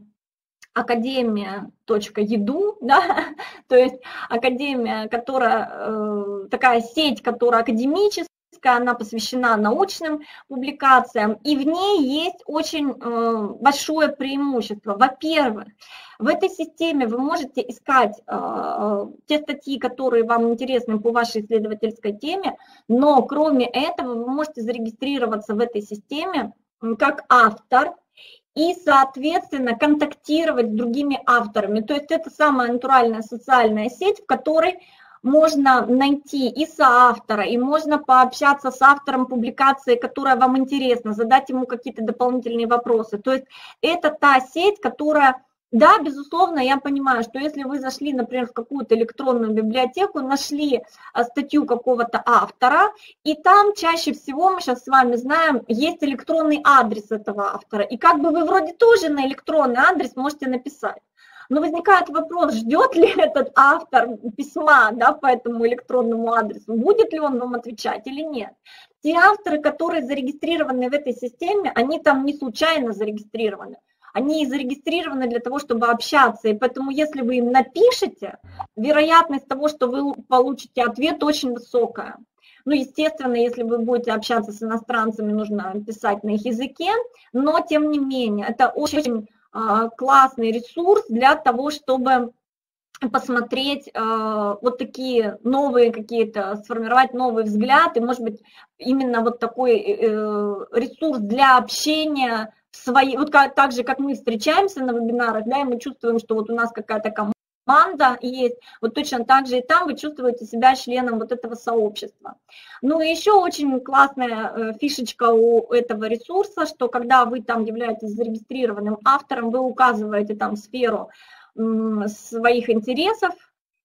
академия.edu, да, то есть академия, которая, такая сеть, которая академическая, она посвящена научным публикациям, и в ней есть очень большое преимущество. Во-первых, в этой системе вы можете искать э, те статьи, которые вам интересны по вашей исследовательской теме, но кроме этого вы можете зарегистрироваться в этой системе как автор и, соответственно, контактировать с другими авторами. То есть это самая натуральная социальная сеть, в которой можно найти и соавтора, и можно пообщаться с автором публикации, которая вам интересна, задать ему какие-то дополнительные вопросы. То есть это та сеть, которая... Да, безусловно, я понимаю, что если вы зашли, например, в какую-то электронную библиотеку, нашли статью какого-то автора, и там чаще всего, мы сейчас с вами знаем, есть электронный адрес этого автора, и как бы вы вроде тоже на электронный адрес можете написать. Но возникает вопрос, ждет ли этот автор письма, да, по этому электронному адресу, будет ли он вам отвечать или нет. Те авторы, которые зарегистрированы в этой системе, они там не случайно зарегистрированы. Они зарегистрированы для того, чтобы общаться, и поэтому если вы им напишете, вероятность того, что вы получите ответ, очень высокая. Ну, естественно, если вы будете общаться с иностранцами, нужно писать на их языке, но тем не менее, это очень а, классный ресурс для того, чтобы посмотреть а, вот такие новые какие-то, сформировать новый взгляд, и, может быть, именно вот такой э, ресурс для общения, свои, вот как, так же, как мы встречаемся на вебинарах, да, и мы чувствуем, что вот у нас какая-то команда есть, вот точно так же и там вы чувствуете себя членом вот этого сообщества. Ну и еще очень классная фишечка у этого ресурса, что когда вы там являетесь зарегистрированным автором, вы указываете там сферу своих интересов,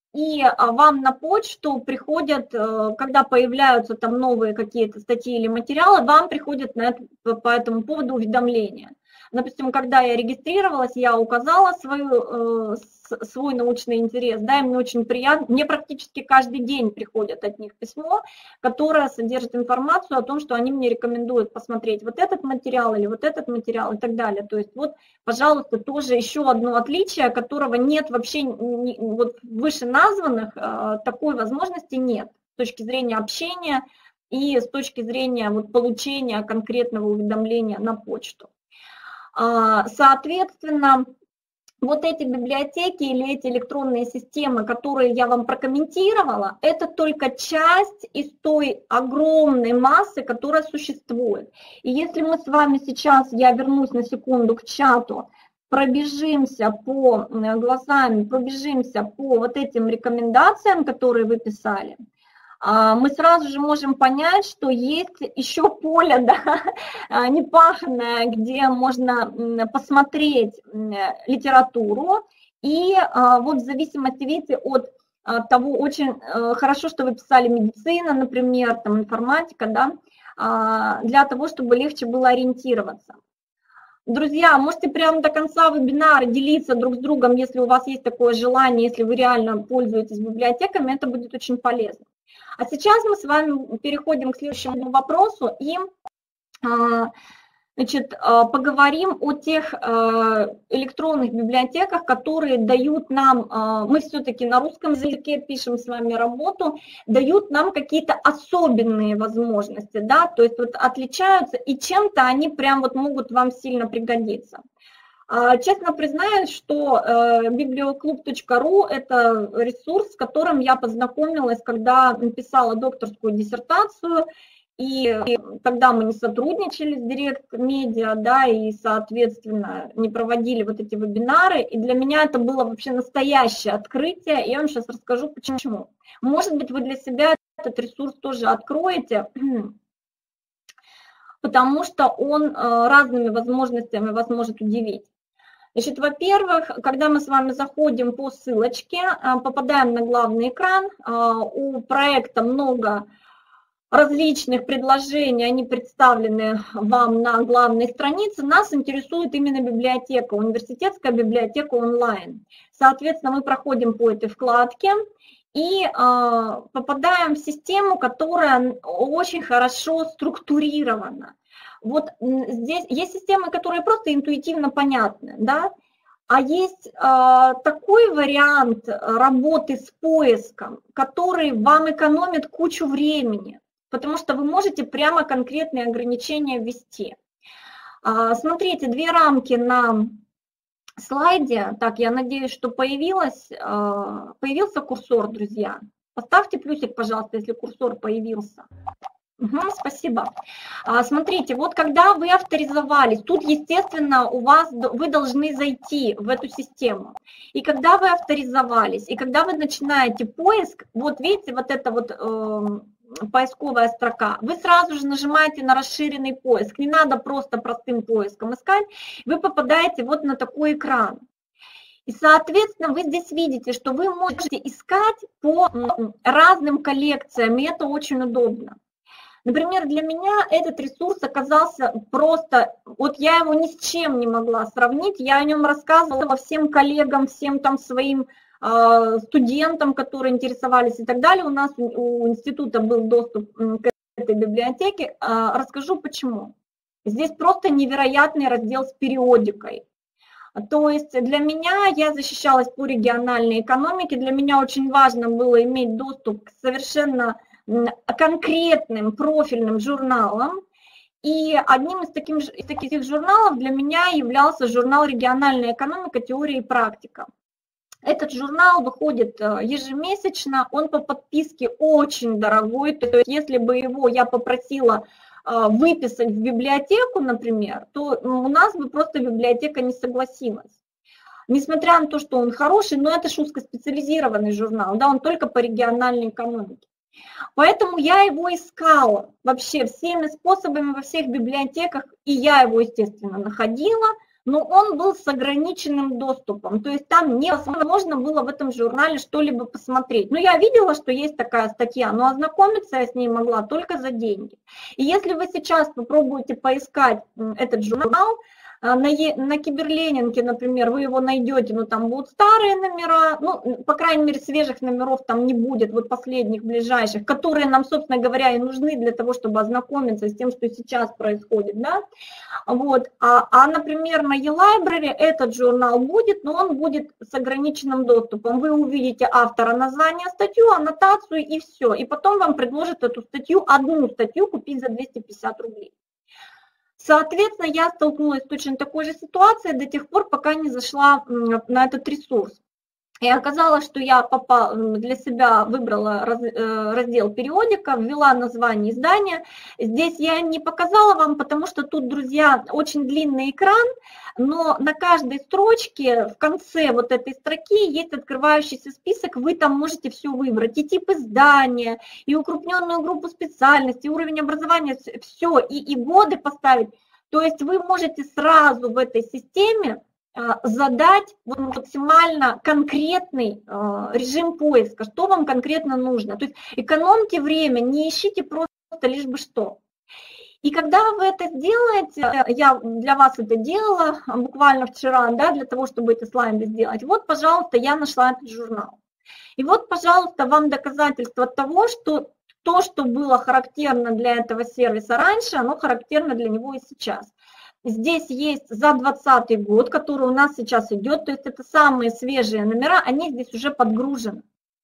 и вам на почту приходят, когда появляются там новые какие-то статьи или материалы, вам приходят на это, по этому поводу уведомления. Допустим, когда я регистрировалась, я указала свою, свой научный интерес, да, и мне очень приятно, мне практически каждый день приходит от них письмо, которое содержит информацию о том, что они мне рекомендуют посмотреть вот этот материал или вот этот материал и так далее. То есть вот, пожалуйста, тоже еще одно отличие, которого нет вообще, вот вышеназванных, такой возможности нет с точки зрения общения и с точки зрения вот получения конкретного уведомления на почту. Соответственно, вот эти библиотеки или эти электронные системы, которые я вам прокомментировала, это только часть из той огромной массы, которая существует. И если мы с вами сейчас, я вернусь на секунду к чату, пробежимся по глазами, пробежимся по вот этим рекомендациям, которые вы писали, мы сразу же можем понять, что есть еще поле, да, непаханное, где можно посмотреть литературу. И вот в зависимости, видите, от того, очень хорошо, что вы писали медицина, например, там информатика, да, для того, чтобы легче было ориентироваться. Друзья, можете прямо до конца вебинара делиться друг с другом, если у вас есть такое желание, если вы реально пользуетесь библиотеками, это будет очень полезно. А сейчас мы с вами переходим к следующему вопросу и, значит, поговорим о тех электронных библиотеках, которые дают нам, мы все-таки на русском языке пишем с вами работу, дают нам какие-то особенные возможности, да, то есть вот отличаются, и чем-то они прям вот могут вам сильно пригодиться. Честно признаюсь, что библиоклуб точка ру – это ресурс, с которым я познакомилась, когда писала докторскую диссертацию, и тогда мы не сотрудничали с Direct Media, да, и, соответственно, не проводили вот эти вебинары, и для меня это было вообще настоящее открытие, и я вам сейчас расскажу, почему. Может быть, вы для себя этот ресурс тоже откроете, потому что он разными возможностями вас может удивить. Значит, во-первых, когда мы с вами заходим по ссылочке, попадаем на главный экран, у проекта много различных предложений, они представлены вам на главной странице, нас интересует именно библиотека, университетская библиотека онлайн. Соответственно, мы проходим по этой вкладке и попадаем в систему, которая очень хорошо структурирована. Вот здесь есть системы, которые просто интуитивно понятны, да, а есть э, такой вариант работы с поиском, который вам экономит кучу времени, потому что вы можете прямо конкретные ограничения ввести. Э, смотрите, две рамки на слайде. Так, я надеюсь, что появилось, э, появился курсор, друзья. Поставьте плюсик, пожалуйста, если курсор появился. Угу, спасибо. Смотрите, вот когда вы авторизовались, тут, естественно, у вас, вы должны зайти в эту систему. И когда вы авторизовались, и когда вы начинаете поиск, вот видите, вот эта вот э, поисковая строка, вы сразу же нажимаете на расширенный поиск. Не надо просто простым поиском искать, вы попадаете вот на такой экран. И, соответственно, вы здесь видите, что вы можете искать по разным коллекциям, и это очень удобно. Например, для меня этот ресурс оказался просто, вот я его ни с чем не могла сравнить, я о нем рассказывала всем коллегам, всем там своим э, студентам, которые интересовались и так далее. У нас у института был доступ к этой библиотеке. Э, расскажу почему. Здесь просто невероятный раздел с периодикой. То есть для меня, я защищалась по региональной экономике, для меня очень важно было иметь доступ к совершенно конкретным профильным журналам, и одним из таких, из таких журналов для меня являлся журнал «Региональная экономика. Теория и практика». Этот журнал выходит ежемесячно, он по подписке очень дорогой, то есть если бы его я попросила выписать в библиотеку, например, то у нас бы просто библиотека не согласилась. Несмотря на то, что он хороший, но это же узкоспециализированный журнал, да, он только по региональной экономике. Поэтому я его искала вообще всеми способами во всех библиотеках, и я его, естественно, находила, но он был с ограниченным доступом, то есть там невозможно было в этом журнале что-либо посмотреть. Но я видела, что есть такая статья, но ознакомиться я с ней могла только за деньги. И если вы сейчас попробуете поискать этот журнал, на, на Киберленинге, например, вы его найдете, но там будут старые номера, ну, по крайней мере, свежих номеров там не будет, вот последних, ближайших, которые нам, собственно говоря, и нужны для того, чтобы ознакомиться с тем, что сейчас происходит, да, вот, а, а например, на eLibrary этот журнал будет, но он будет с ограниченным доступом, вы увидите автора, название, статью, аннотацию и все, и потом вам предложат эту статью, одну статью купить за двести пятьдесят рублей. Соответственно, я столкнулась с точно такой же ситуацией до тех пор, пока не зашла на этот ресурс. И оказалось, что я попала, для себя выбрала раздел периодика, ввела название издания. Здесь я не показала вам, потому что тут, друзья, очень длинный экран, но на каждой строчке, в конце вот этой строки есть открывающийся список, вы там можете все выбрать, и тип издания, и укрупненную группу специальностей, уровень образования, все, и, и годы поставить. То есть вы можете сразу в этой системе задать максимально конкретный режим поиска, что вам конкретно нужно. То есть экономьте время, не ищите просто лишь бы что. И когда вы это сделаете, я для вас это делала буквально вчера, да, для того, чтобы эти слайды сделать, вот, пожалуйста, я нашла этот журнал. И вот, пожалуйста, вам доказательство того, что то, что было характерно для этого сервиса раньше, оно характерно для него и сейчас. Здесь есть за двадцатый год, который у нас сейчас идет, то есть это самые свежие номера, они здесь уже подгружены.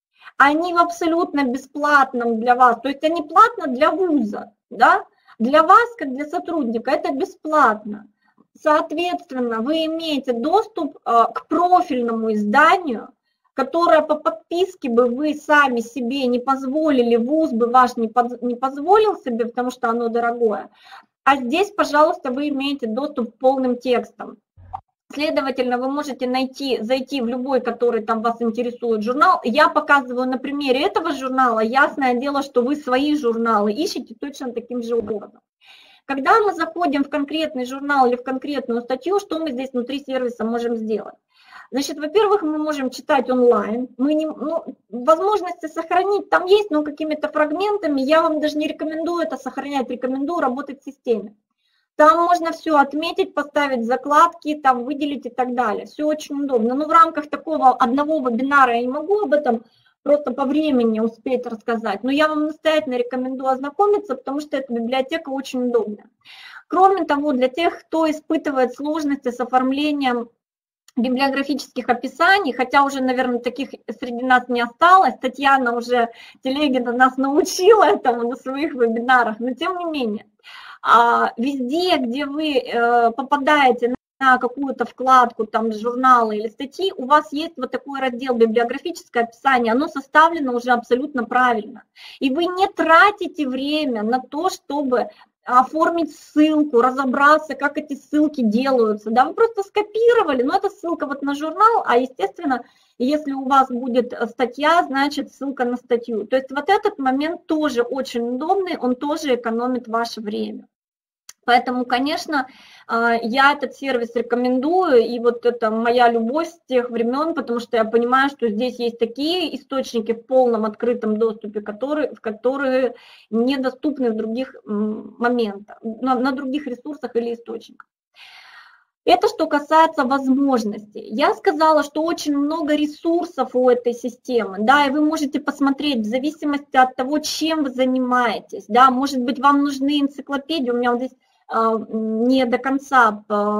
Они в абсолютно бесплатном для вас, то есть они платно для вуза, да? Для вас, как для сотрудника, это бесплатно. Соответственно, вы имеете доступ к профильному изданию, которое по подписке бы вы сами себе не позволили, вуз бы ваш не позволил себе, потому что оно дорогое. А здесь, пожалуйста, вы имеете доступ к полным текстам. Следовательно, вы можете найти, зайти в любой, который там вас интересует, журнал. Я показываю на примере этого журнала. Ясное дело, что вы свои журналы ищете точно таким же образом. Когда мы заходим в конкретный журнал или в конкретную статью, что мы здесь внутри сервиса можем сделать? Значит, во-первых, мы можем читать онлайн. Мы не, ну, возможности сохранить там есть, но какими-то фрагментами. Я вам даже не рекомендую это сохранять, рекомендую работать в системе. Там можно все отметить, поставить закладки, там выделить и так далее. Все очень удобно. Но в рамках такого одного вебинара я не могу об этом просто по времени успеть рассказать. Но я вам настоятельно рекомендую ознакомиться, потому что эта библиотека очень удобная. Кроме того, для тех, кто испытывает сложности с оформлением библиографических описаний, хотя уже, наверное, таких среди нас не осталось, Татьяна уже Телегина нас научила этому на своих вебинарах, но тем не менее, везде, где вы попадаете на какую-то вкладку, там, журналы или статьи, у вас есть вот такой раздел библиографическое описание, оно составлено уже абсолютно правильно. И вы не тратите время на то, чтобы оформить ссылку, разобраться, как эти ссылки делаются. Да, вы просто скопировали, но это ссылка вот на журнал, а, естественно, если у вас будет статья, значит ссылка на статью. То есть вот этот момент тоже очень удобный, он тоже экономит ваше время. Поэтому, конечно, я этот сервис рекомендую, и вот это моя любовь с тех времен, потому что я понимаю, что здесь есть такие источники в полном открытом доступе, которые, в которые недоступны в других моментах, на, на других ресурсах или источниках. Это что касается возможностей. Я сказала, что очень много ресурсов у этой системы, да, и вы можете посмотреть в зависимости от того, чем вы занимаетесь, да, может быть, вам нужны энциклопедии, у меня вот здесь не до конца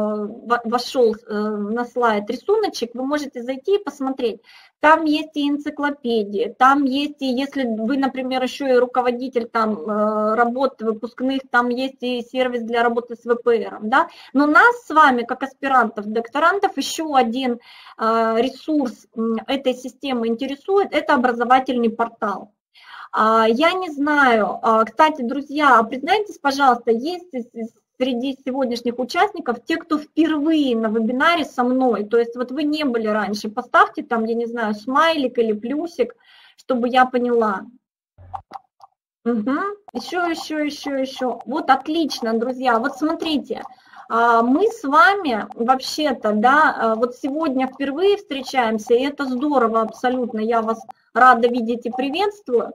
вошел на слайд рисуночек, вы можете зайти и посмотреть. Там есть и энциклопедии, там есть и, если вы, например, еще и руководитель там работ выпускных, там есть и сервис для работы с вэ пэ эр, да. Но нас с вами, как аспирантов, докторантов, еще один ресурс этой системы интересует, это образовательный портал. Я не знаю, кстати, друзья, признайтесь, пожалуйста, есть среди сегодняшних участников те, кто впервые на вебинаре со мной, то есть вот вы не были раньше, поставьте там, я не знаю, смайлик или плюсик, чтобы я поняла. Угу. Еще, еще, еще, еще. Вот отлично, друзья, вот смотрите, Мы с вами вообще-то, да, вот сегодня впервые встречаемся, и это здорово абсолютно, я вас рада видеть и приветствую.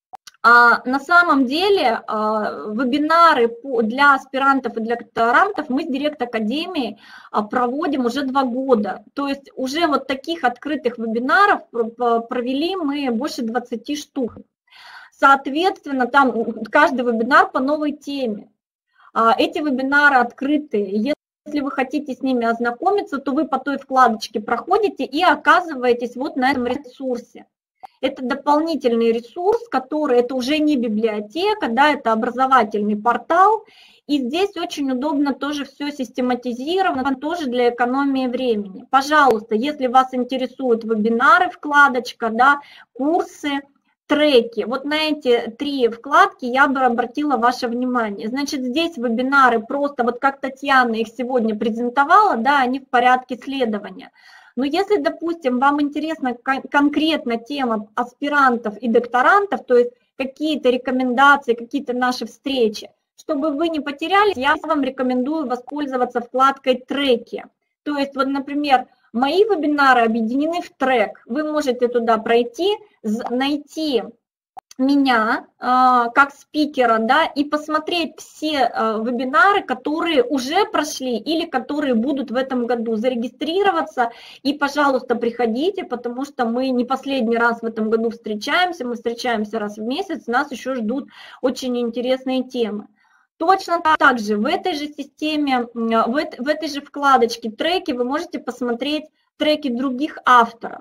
А на самом деле вебинары для аспирантов и для докторантов мы с Директ Академией проводим уже два года. То есть уже вот таких открытых вебинаров провели мы больше двадцати штук. Соответственно, там каждый вебинар по новой теме. Эти вебинары открытые. Если вы хотите с ними ознакомиться, то вы по той вкладочке проходите и оказываетесь вот на этом ресурсе. Это дополнительный ресурс, который, это уже не библиотека, да, это образовательный портал. И здесь очень удобно тоже все систематизировано, тоже для экономии времени. Пожалуйста, если вас интересуют вебинары, вкладочка, да, курсы, треки, вот на эти три вкладки я бы обратила ваше внимание. Значит, здесь вебинары просто, вот как Татьяна их сегодня презентовала, да, они в порядке следования. Но если, допустим, вам интересна конкретно тема аспирантов и докторантов, то есть какие-то рекомендации, какие-то наши встречи, чтобы вы не потерялись, я вам рекомендую воспользоваться вкладкой «Треки». То есть, вот, например, мои вебинары объединены в трек. Вы можете туда пройти, найти меня э, как спикера, да, и посмотреть все э, вебинары, которые уже прошли или которые будут в этом году, зарегистрироваться, и, пожалуйста, приходите, потому что мы не последний раз в этом году встречаемся, мы встречаемся раз в месяц, нас еще ждут очень интересные темы. Точно так же в этой же системе, в этой, в этой же вкладочке треки вы можете посмотреть треки других авторов.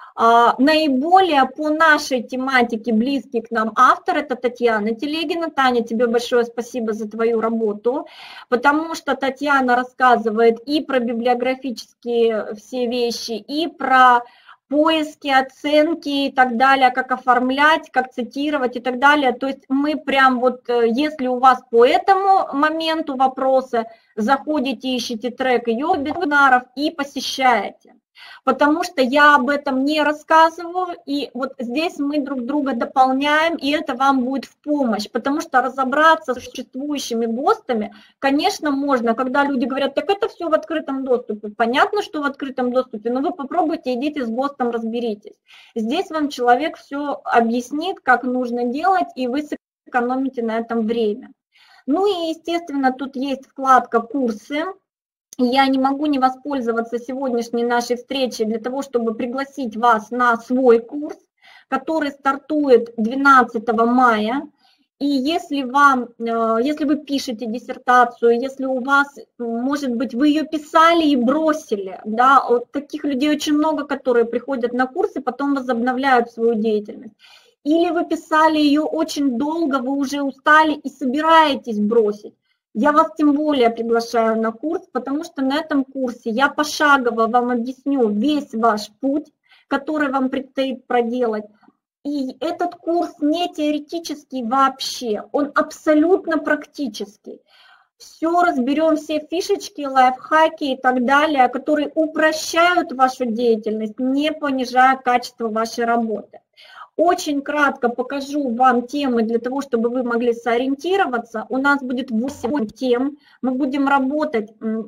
Наиболее по нашей тематике близкий к нам автор – это Татьяна Телегина. Таня, тебе большое спасибо за твою работу, потому что Татьяна рассказывает и про библиографические все вещи, и про поиски, оценки и так далее, как оформлять, как цитировать и так далее. То есть мы прям вот, если у вас по этому моменту вопросы, заходите, ищите трек ее вебинаров и посещаете. Потому что я об этом не рассказываю, и вот здесь мы друг друга дополняем, и это вам будет в помощь, потому что разобраться с существующими ГОСТами, конечно, можно, когда люди говорят, так это все в открытом доступе. Понятно, что в открытом доступе, но вы попробуйте, идите с ГОСТом, разберитесь. Здесь вам человек все объяснит, как нужно делать, и вы сэкономите на этом время. Ну и, естественно, тут есть вкладка «Курсы». Я не могу не воспользоваться сегодняшней нашей встречей для того, чтобы пригласить вас на свой курс, который стартует двенадцатого мая. И если, вам, если вы пишете диссертацию, если у вас, может быть, вы ее писали и бросили, да, вот таких людей очень много, которые приходят на курсы, потом возобновляют свою деятельность. Или вы писали ее очень долго, вы уже устали и собираетесь бросить. Я вас тем более приглашаю на курс, потому что на этом курсе я пошагово вам объясню весь ваш путь, который вам предстоит проделать. И этот курс не теоретический вообще, он абсолютно практический. Все разберем, все фишечки, лайфхаки и так далее, которые упрощают вашу деятельность, не понижая качество вашей работы. Очень кратко покажу вам темы для того, чтобы вы могли сориентироваться. У нас будет восемь тем, мы будем работать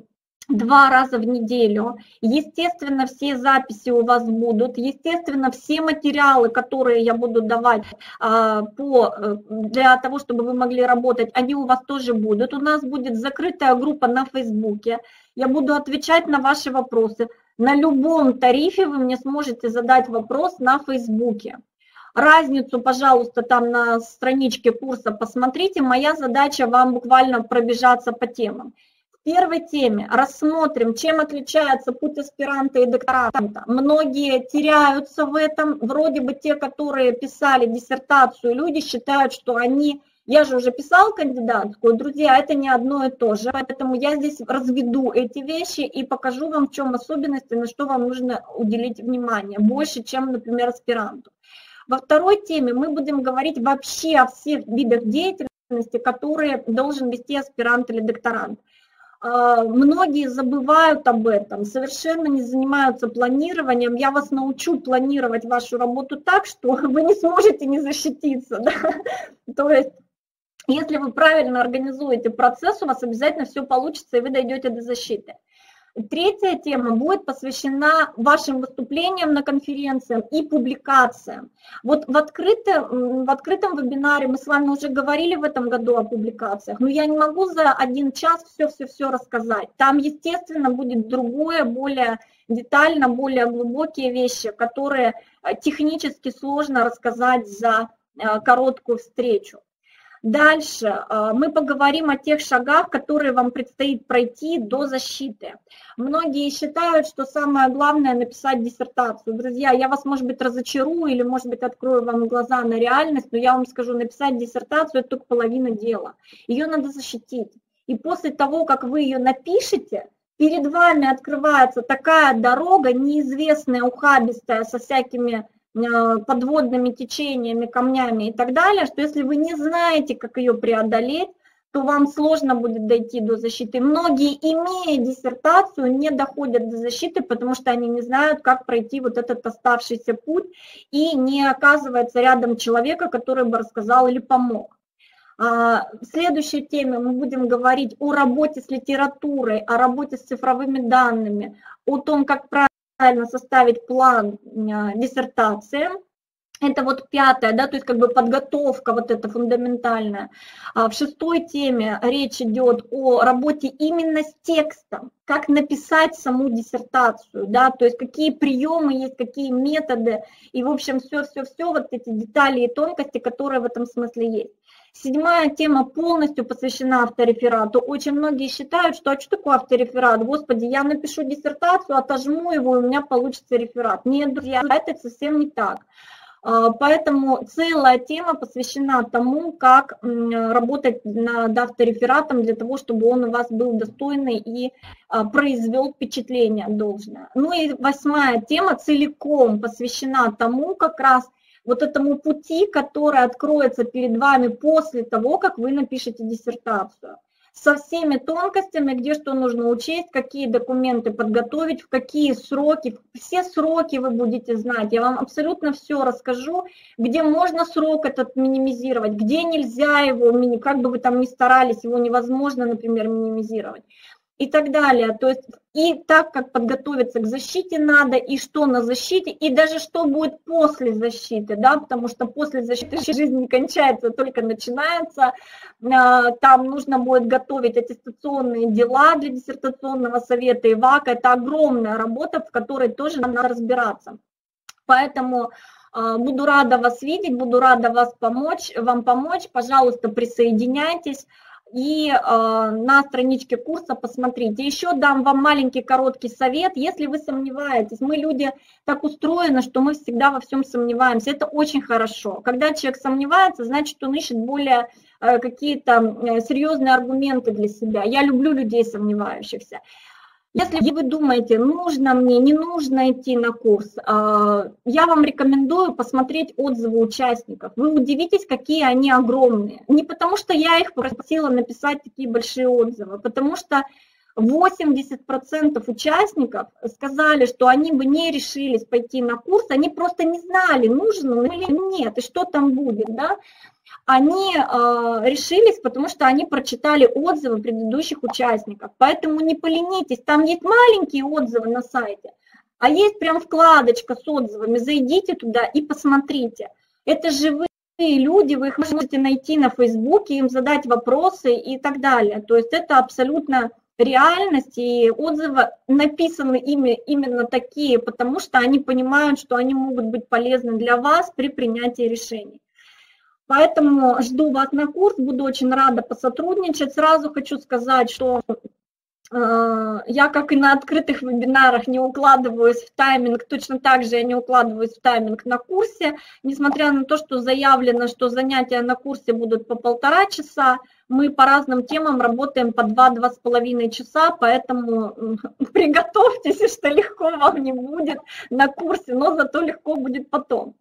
два раза в неделю. Естественно, все записи у вас будут, естественно, все материалы, которые я буду давать по, для того, чтобы вы могли работать, они у вас тоже будут. У нас будет закрытая группа на Фейсбуке, я буду отвечать на ваши вопросы. На любом тарифе вы мне сможете задать вопрос на Фейсбуке. Разницу, пожалуйста, там на страничке курса посмотрите. Моя задача вам буквально пробежаться по темам. В первой теме рассмотрим, чем отличается путь аспиранта и докторанта. Многие теряются в этом. Вроде бы те, которые писали диссертацию, люди считают, что они... Я же уже писал кандидатскую, друзья, это не одно и то же. Поэтому я здесь разведу эти вещи и покажу вам, в чем особенности, на что вам нужно уделить внимание. Больше, чем, например, аспиранту. Во второй теме мы будем говорить вообще о всех видах деятельности, которые должен вести аспирант или докторант. Многие забывают об этом, совершенно не занимаются планированием. Я вас научу планировать вашу работу так, что вы не сможете не защититься. Да? То есть Если вы правильно организуете процесс, у вас обязательно все получится, и вы дойдете до защиты. Третья тема будет посвящена вашим выступлениям на конференциях и публикациям. Вот в открытом, в открытом вебинаре мы с вами уже говорили в этом году о публикациях, но я не могу за один час все-все-все рассказать. Там, естественно, будет другое, более детально, более глубокие вещи, которые технически сложно рассказать за короткую встречу. Дальше мы поговорим о тех шагах, которые вам предстоит пройти до защиты. Многие считают, что самое главное написать диссертацию. Друзья, я вас, может быть, разочарую или, может быть, открою вам глаза на реальность, но я вам скажу, написать диссертацию – это только половина дела. Ее надо защитить. И после того, как вы ее напишете, перед вами открывается такая дорога, неизвестная, ухабистая, со всякими подводными течениями, камнями и так далее, что если вы не знаете, как ее преодолеть, то вам сложно будет дойти до защиты. Многие, имея диссертацию, не доходят до защиты, потому что они не знают, как пройти вот этот оставшийся путь, и не оказывается рядом человека, который бы рассказал или помог. В следующей теме мы будем говорить о работе с литературой, о работе с цифровыми данными, о том, как правильно правильно составить план диссертации. Это вот пятое, да, то есть как бы подготовка вот эта фундаментальная. В шестой теме речь идет о работе именно с текстом, как написать саму диссертацию, да, то есть какие приемы есть, какие методы, и в общем все-все-все, вот эти детали и тонкости, которые в этом смысле есть. Седьмая тема полностью посвящена автореферату. Очень многие считают, что а что такое автореферат? Господи, я напишу диссертацию, отожму его, и у меня получится реферат. Нет, друзья, это совсем не так. Поэтому целая тема посвящена тому, как работать над авторефератом для того, чтобы он у вас был достойный и произвел впечатление должное. Ну и восьмая тема целиком посвящена тому, как раз вот этому пути, который откроется перед вами после того, как вы напишете диссертацию. Со всеми тонкостями, где что нужно учесть, какие документы подготовить, в какие сроки. Все сроки вы будете знать. Я вам абсолютно все расскажу, где можно срок этот минимизировать, где нельзя его, как бы вы там ни старались, его невозможно, например, минимизировать. И так далее. То есть и так, как подготовиться к защите надо, и что на защите, и даже что будет после защиты, да, потому что после защиты жизнь не кончается, только начинается. Там нужно будет готовить аттестационные дела для диссертационного совета и ВАК. Это огромная работа, в которой тоже надо разбираться. Поэтому буду рада вас видеть, буду рада вас помочь, вам помочь. Пожалуйста, присоединяйтесь. И э, на страничке курса посмотрите. Еще дам вам маленький короткий совет. Если вы сомневаетесь, мы люди так устроены, что мы всегда во всем сомневаемся. Это очень хорошо. Когда человек сомневается, значит, он ищет более э, какие-то э, серьезные аргументы для себя. Я люблю людей сомневающихся. Если вы думаете, нужно мне, не нужно идти на курс, я вам рекомендую посмотреть отзывы участников. Вы удивитесь, какие они огромные. Не потому что я их просила написать такие большие отзывы, потому что восемьдесят процентов участников сказали, что они бы не решились пойти на курс, они просто не знали, нужен он или нет, и что там будет, да. Они э, решились, потому что они прочитали отзывы предыдущих участников. Поэтому не поленитесь, там есть маленькие отзывы на сайте, а есть прям вкладочка с отзывами. Зайдите туда и посмотрите. Это живые люди, вы их можете найти на Фейсбуке, им задать вопросы и так далее. То есть это абсолютно реальность, и отзывы написаны ими именно такие, потому что они понимают, что они могут быть полезны для вас при принятии решений. Поэтому жду вас на курс, буду очень рада посотрудничать. Сразу хочу сказать, что э, я, как и на открытых вебинарах, не укладываюсь в тайминг, точно так же я не укладываюсь в тайминг на курсе. Несмотря на то, что заявлено, что занятия на курсе будут по полтора часа, мы по разным темам работаем по два-два с половиной часа, поэтому приготовьтесь, что легко вам не будет на курсе, но зато легко будет потом.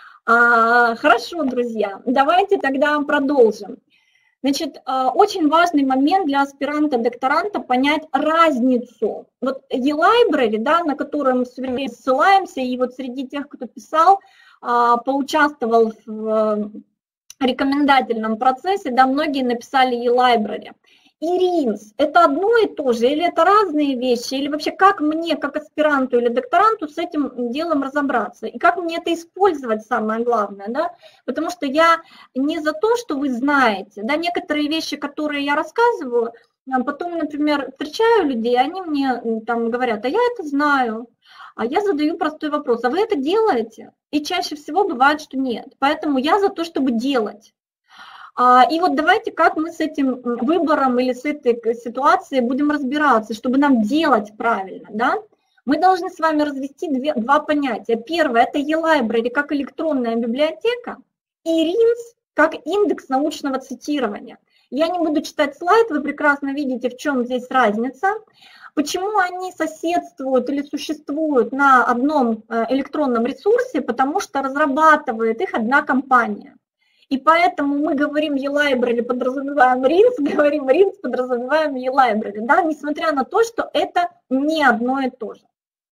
Хорошо, друзья, давайте тогда продолжим. Значит, очень важный момент для аспиранта-докторанта понять разницу. Вот e-library, да, на который мы все время ссылаемся, и вот среди тех, кто писал, поучаствовал в рекомендательном процессе, да, многие написали e-library. И ринс – это одно и то же, или это разные вещи, или вообще как мне, как аспиранту или докторанту с этим делом разобраться, и как мне это использовать, самое главное, да, потому что я не за то, что вы знаете, да, некоторые вещи, которые я рассказываю, потом, например, встречаю людей, они мне там говорят, а я это знаю, а я задаю простой вопрос, а вы это делаете? И чаще всего бывает, что нет, поэтому я за то, чтобы делать. И вот давайте, как мы с этим выбором или с этой ситуацией будем разбираться, чтобы нам делать правильно, да? Мы должны с вами развести две, два понятия. Первое – это e-library как электронная библиотека, и ринс как индекс научного цитирования. Я не буду читать слайд, вы прекрасно видите, в чем здесь разница. Почему они соседствуют или существуют на одном электронном ресурсе? Потому что разрабатывает их одна компания. И поэтому мы говорим e-library, подразумеваем ринс, говорим ринс, подразумеваем e-library, да, несмотря на то, что это не одно и то же.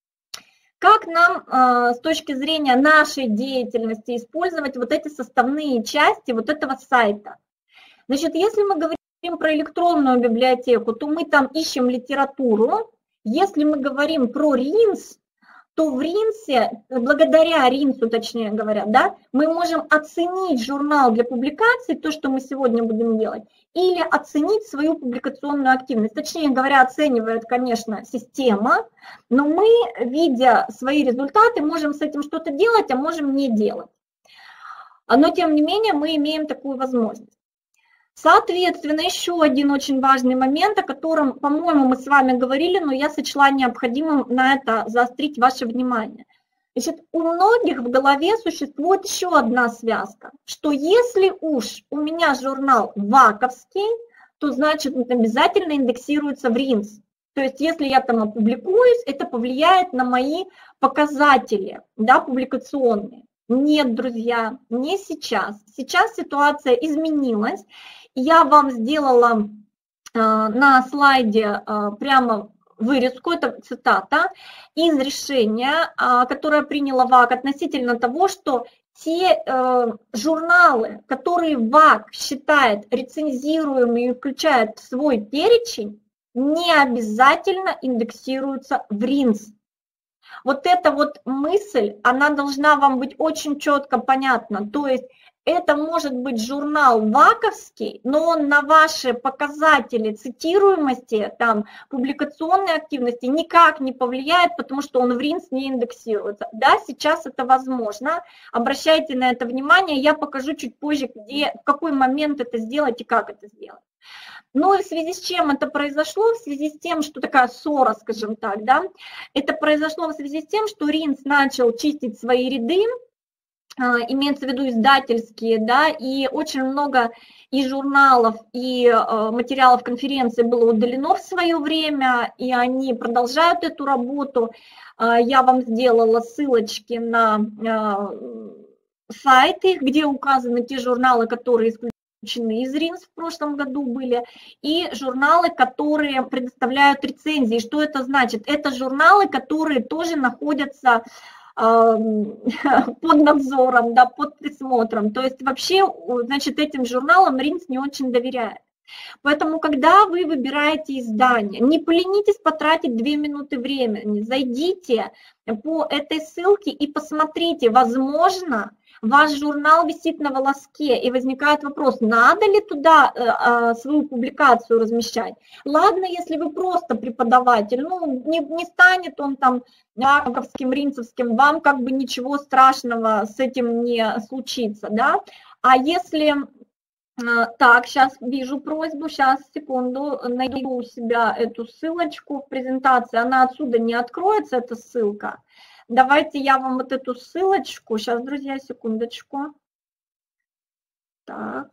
Как нам э, с точки зрения нашей деятельности использовать вот эти составные части вот этого сайта? Значит, если мы говорим про электронную библиотеку, то мы там ищем литературу. Если мы говорим про ринс, то в ринсе, благодаря ринсу, точнее говоря, да, мы можем оценить журнал для публикации, то, что мы сегодня будем делать, или оценить свою публикационную активность. Точнее говоря, оценивает, конечно, система, но мы, видя свои результаты, можем с этим что-то делать, а можем не делать. Но, тем не менее, мы имеем такую возможность. Соответственно, еще один очень важный момент, о котором, по-моему, мы с вами говорили, но я сочла необходимым на это заострить ваше внимание. Значит, у многих в голове существует еще одна связка, что если уж у меня журнал ваковский, то значит он обязательно индексируется в ринс. То есть если я там опубликуюсь, это повлияет на мои показатели, да, публикационные. Нет, друзья, не сейчас. Сейчас ситуация изменилась. Я вам сделала э, на слайде э, прямо вырезку, это цитата, из решения, э, которое приняла ВАК относительно того, что те э, журналы, которые ВАК считает рецензируемыми и включает в свой перечень, не обязательно индексируются в ринс. Вот эта вот мысль, она должна вам быть очень четко понятна. То есть это может быть журнал ваковский, но он на ваши показатели цитируемости, там, публикационной активности никак не повлияет, потому что он в ринс не индексируется. Да, сейчас это возможно. Обращайте на это внимание. Я покажу чуть позже, где, в какой момент это сделать и как это сделать. Ну и в связи с чем это произошло? В связи с тем, что такая ссора, скажем так, да, это произошло в связи с тем, что ринс начал чистить свои ряды, имеется в виду издательские, да, и очень много и журналов, и материалов конференции было удалено в свое время, и они продолжают эту работу. Я вам сделала ссылочки на сайты, где указаны те журналы, которые исключены из ринс в прошлом году были, и журналы, которые предоставляют рецензии. Что это значит? Это журналы, которые тоже находятся под надзором, да, под присмотром. То есть вообще, значит, этим журналам ринс не очень доверяет. Поэтому, когда вы выбираете издание, не поленитесь потратить две минуты времени, зайдите по этой ссылке и посмотрите, возможно, ваш журнал висит на волоске, и возникает вопрос, надо ли туда э, свою публикацию размещать. Ладно, если вы просто преподаватель, ну, не, не станет он там ваковским, ринцевским, вам как бы ничего страшного с этим не случится, да. А если... Так, сейчас вижу просьбу, сейчас, секунду, найду у себя эту ссылочку в презентации, она отсюда не откроется, эта ссылка. Давайте я вам вот эту ссылочку, сейчас, друзья, секундочку. Так.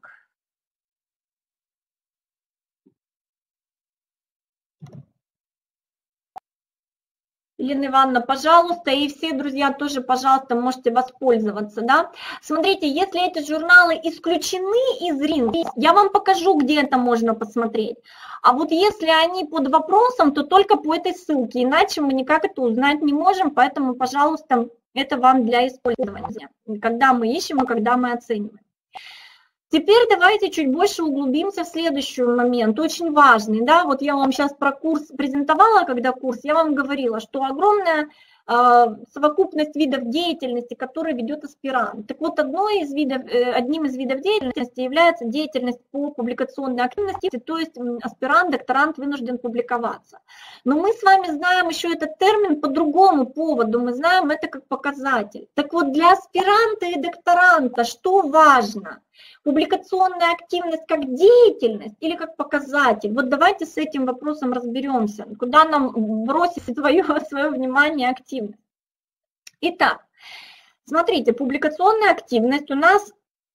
Елена Ивановна, пожалуйста, и все друзья тоже, пожалуйста, можете воспользоваться, да. Смотрите, если эти журналы исключены из ринс, я вам покажу, где это можно посмотреть. А вот если они под вопросом, то только по этой ссылке, иначе мы никак это узнать не можем, поэтому, пожалуйста, это вам для использования, когда мы ищем и когда мы оцениваем. Теперь давайте чуть больше углубимся в следующий момент, очень важный. Да? Вот я вам сейчас про курс презентовала, когда курс, я вам говорила, что огромная э, совокупность видов деятельности, которые ведет аспирант. Так вот, одной из видов, э, одним из видов деятельности является деятельность по публикационной активности, то есть аспирант, докторант вынужден публиковаться. Но мы с вами знаем еще этот термин по другому поводу, мы знаем это как показатель. Так вот, для аспиранта и докторанта что важно? Публикационная активность как деятельность или как показатель? Вот давайте с этим вопросом разберемся. Куда нам бросить свое, свое внимание, активность? Итак, смотрите, публикационная активность у нас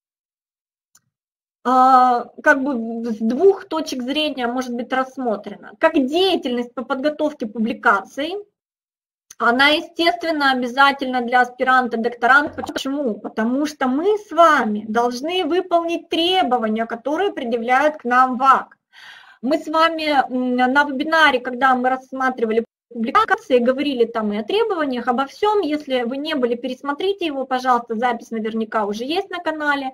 э, как бы с двух точек зрения может быть рассмотрена. Как деятельность по подготовке публикаций. Она, естественно, обязательна для аспиранта, докторанта. Почему? Потому что мы с вами должны выполнить требования, которые предъявляют к нам ВАК. Мы с вами на вебинаре, когда мы рассматривали публикации, говорили там и о требованиях, обо всем. Если вы не были, пересмотрите его, пожалуйста, запись наверняка уже есть на канале.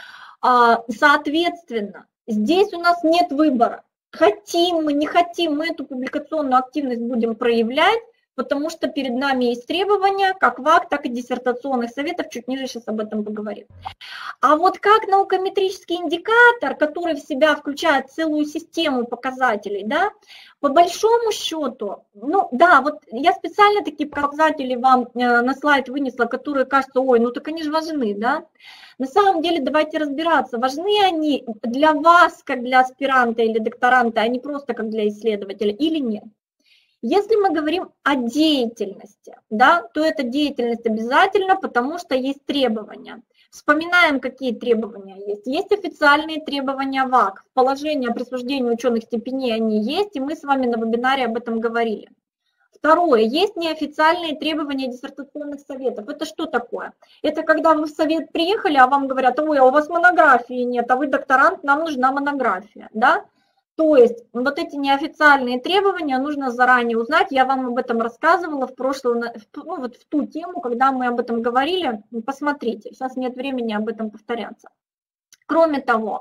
Соответственно, здесь у нас нет выбора. Хотим мы, не хотим мы эту публикационную активность будем проявлять, потому что перед нами есть требования, как ВАК, так и диссертационных советов, чуть ниже сейчас об этом поговорим. А вот как наукометрический индикатор, который в себя включает целую систему показателей, да, по большому счету, ну да, вот я специально такие показатели вам на слайд вынесла, которые кажутся, ой, ну так они же важны, да. На самом деле давайте разбираться, важны они для вас, как для аспиранта или докторанта, а не просто как для исследователя или нет. Если мы говорим о деятельности, да, то эта деятельность обязательно, потому что есть требования. Вспоминаем, какие требования есть. Есть официальные требования ВАК. В положении о присуждении ученых степеней они есть, и мы с вами на вебинаре об этом говорили. Второе, есть неофициальные требования диссертационных советов. Это что такое? Это когда вы в совет приехали, а вам говорят, ой, а у вас монографии нет, а вы докторант, нам нужна монография, да? То есть вот эти неофициальные требования нужно заранее узнать. Я вам об этом рассказывала в прошлую, ну, вот в ту тему, когда мы об этом говорили. Посмотрите, сейчас нет времени об этом повторяться. Кроме того,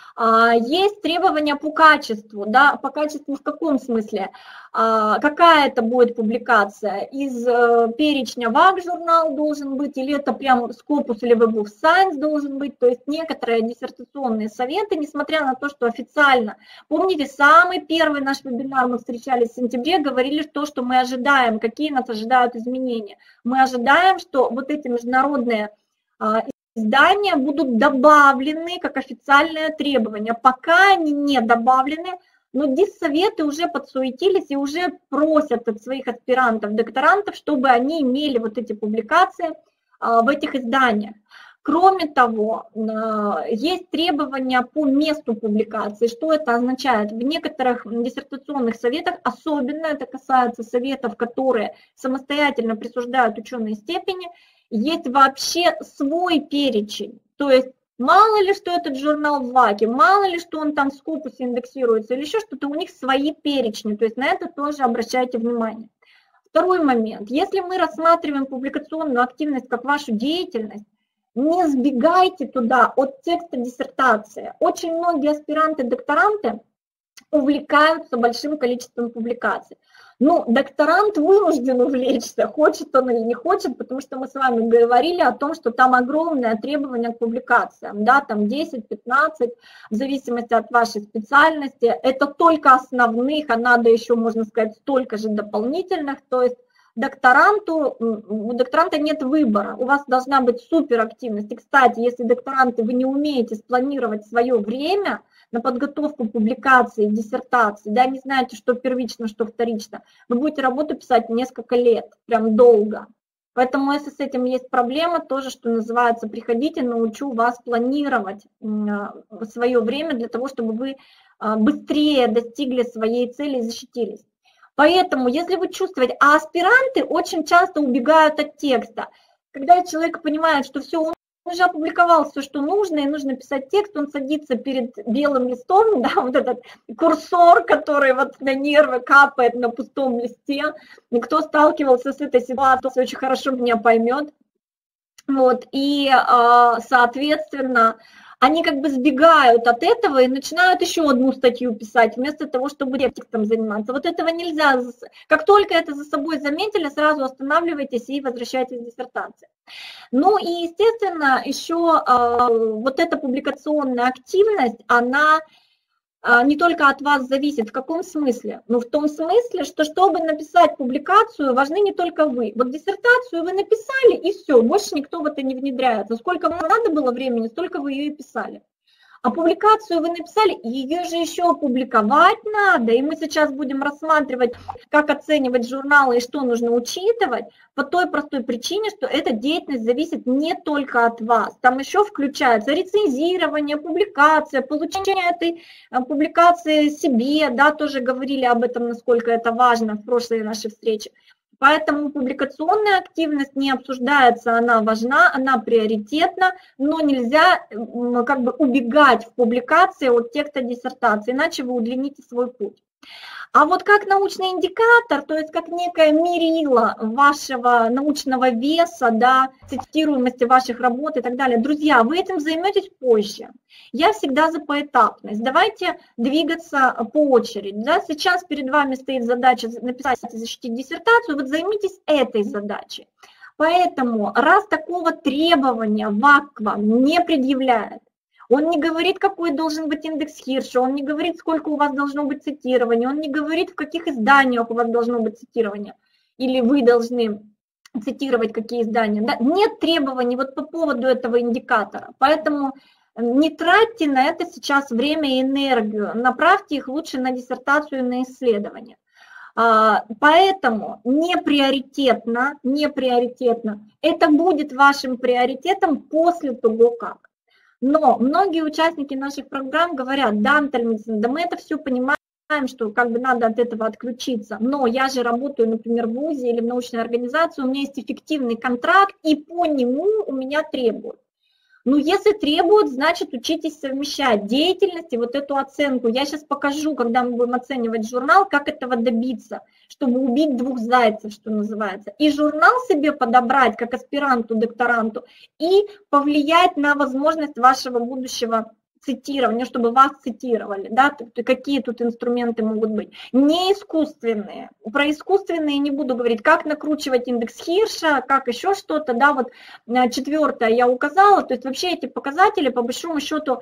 есть требования по качеству, да, по качеству в каком смысле? Какая это будет публикация? Из перечня ВАК журнал должен быть, или это прям Scopus или Web of Science должен быть, то есть некоторые диссертационные советы, несмотря на то, что официально, помните, самый первый наш вебинар мы встречались в сентябре, говорили то, что мы ожидаем, какие нас ожидают изменения. Мы ожидаем, что вот эти международные издания будут добавлены как официальное требование. Пока они не добавлены, но диссоветы уже подсуетились и уже просят от своих аспирантов, докторантов, чтобы они имели вот эти публикации в этих изданиях. Кроме того, есть требования по месту публикации. Что это означает? В некоторых диссертационных советах, особенно это касается советов, которые самостоятельно присуждают ученые степени, есть вообще свой перечень, то есть мало ли, что этот журнал в ВАКе, мало ли, что он там в Scopus индексируется или еще что-то, у них свои перечни, то есть на это тоже обращайте внимание. Второй момент, если мы рассматриваем публикационную активность как вашу деятельность, не сбегайте туда от текста диссертации. Очень многие аспиранты, докторанты увлекаются большим количеством публикаций. Ну, докторант вынужден увлечься, хочет он или не хочет, потому что мы с вами говорили о том, что там огромное требование к публикациям, да, там десять-пятнадцать, в зависимости от вашей специальности. Это только основных, а надо еще, можно сказать, столько же дополнительных, то есть докторанту, у докторанта нет выбора, у вас должна быть суперактивность. И, кстати, если докторанты, вы не умеете спланировать свое время на подготовку публикации, диссертации, да, не знаете, что первично, что вторично, вы будете работу писать несколько лет, прям долго. Поэтому, если с этим есть проблема, тоже, что называется, приходите, научу вас планировать свое время для того, чтобы вы быстрее достигли своей цели и защитились. Поэтому, если вы чувствуете, а аспиранты очень часто убегают от текста. Когда человек понимает, что все, он уже опубликовал все, что нужно, и нужно писать текст, он садится перед белым листом, да, вот этот курсор, который вот на нервы капает на пустом листе. И кто сталкивался с этой ситуацией, очень хорошо меня поймет. Вот, и, соответственно, они как бы сбегают от этого и начинают еще одну статью писать, вместо того, чтобы текстом заниматься. Вот этого нельзя. Как только это за собой заметили, сразу останавливайтесь и возвращайтесь к диссертации. Ну и, естественно, еще вот эта публикационная активность, она не только от вас зависит. В каком смысле? Ну, в том смысле, что чтобы написать публикацию, важны не только вы. Вот диссертацию вы написали, и все, больше никто в это не внедряется. Сколько вам надо было времени, столько вы ее и писали. А публикацию вы написали, ее же еще опубликовать надо. И мы сейчас будем рассматривать, как оценивать журналы и что нужно учитывать, по той простой причине, что эта деятельность зависит не только от вас. Там еще включается рецензирование, публикация, получение этой публикации себе, да, тоже говорили об этом, насколько это важно в прошлой нашей встрече. Поэтому публикационная активность не обсуждается, она важна, она приоритетна, но нельзя как бы убегать в публикации от текста диссертации, иначе вы удлините свой путь. А вот как научный индикатор, то есть как некое мерило вашего научного веса, да, цитируемости ваших работ и так далее, друзья, вы этим займетесь позже. Я всегда за поэтапность. Давайте двигаться по очереди. Да? Сейчас перед вами стоит задача написать и защитить диссертацию, вот займитесь этой задачей. Поэтому раз такого требования ВАК к вам не предъявляет, он не говорит, какой должен быть индекс Хирша, он не говорит, сколько у вас должно быть цитирования, он не говорит, в каких изданиях у вас должно быть цитирование, или вы должны цитировать какие издания. Да? Нет требований вот по поводу этого индикатора, поэтому не тратьте на это сейчас время и энергию, направьте их лучше на диссертацию и на исследование. Поэтому не приоритетно, не приоритетно, это будет вашим приоритетом после того, как. Но многие участники наших программ говорят, да, Наталья, да мы это все понимаем, что как бы надо от этого отключиться, но я же работаю, например, в вузе или в научной организации, у меня есть эффективный контракт, и по нему у меня требуют. Ну, если требуют, значит, учитесь совмещать деятельность и вот эту оценку. Я сейчас покажу, когда мы будем оценивать журнал, как этого добиться, чтобы убить двух зайцев, что называется. И журнал себе подобрать, как аспиранту, докторанту, и повлиять на возможность вашего будущего цитирования, чтобы вас цитировали, да, какие тут инструменты могут быть. Не искусственные. Про искусственные не буду говорить, как накручивать индекс Хирша, как еще что-то, да, вот четвертое я указала, то есть вообще эти показатели, по большому счету,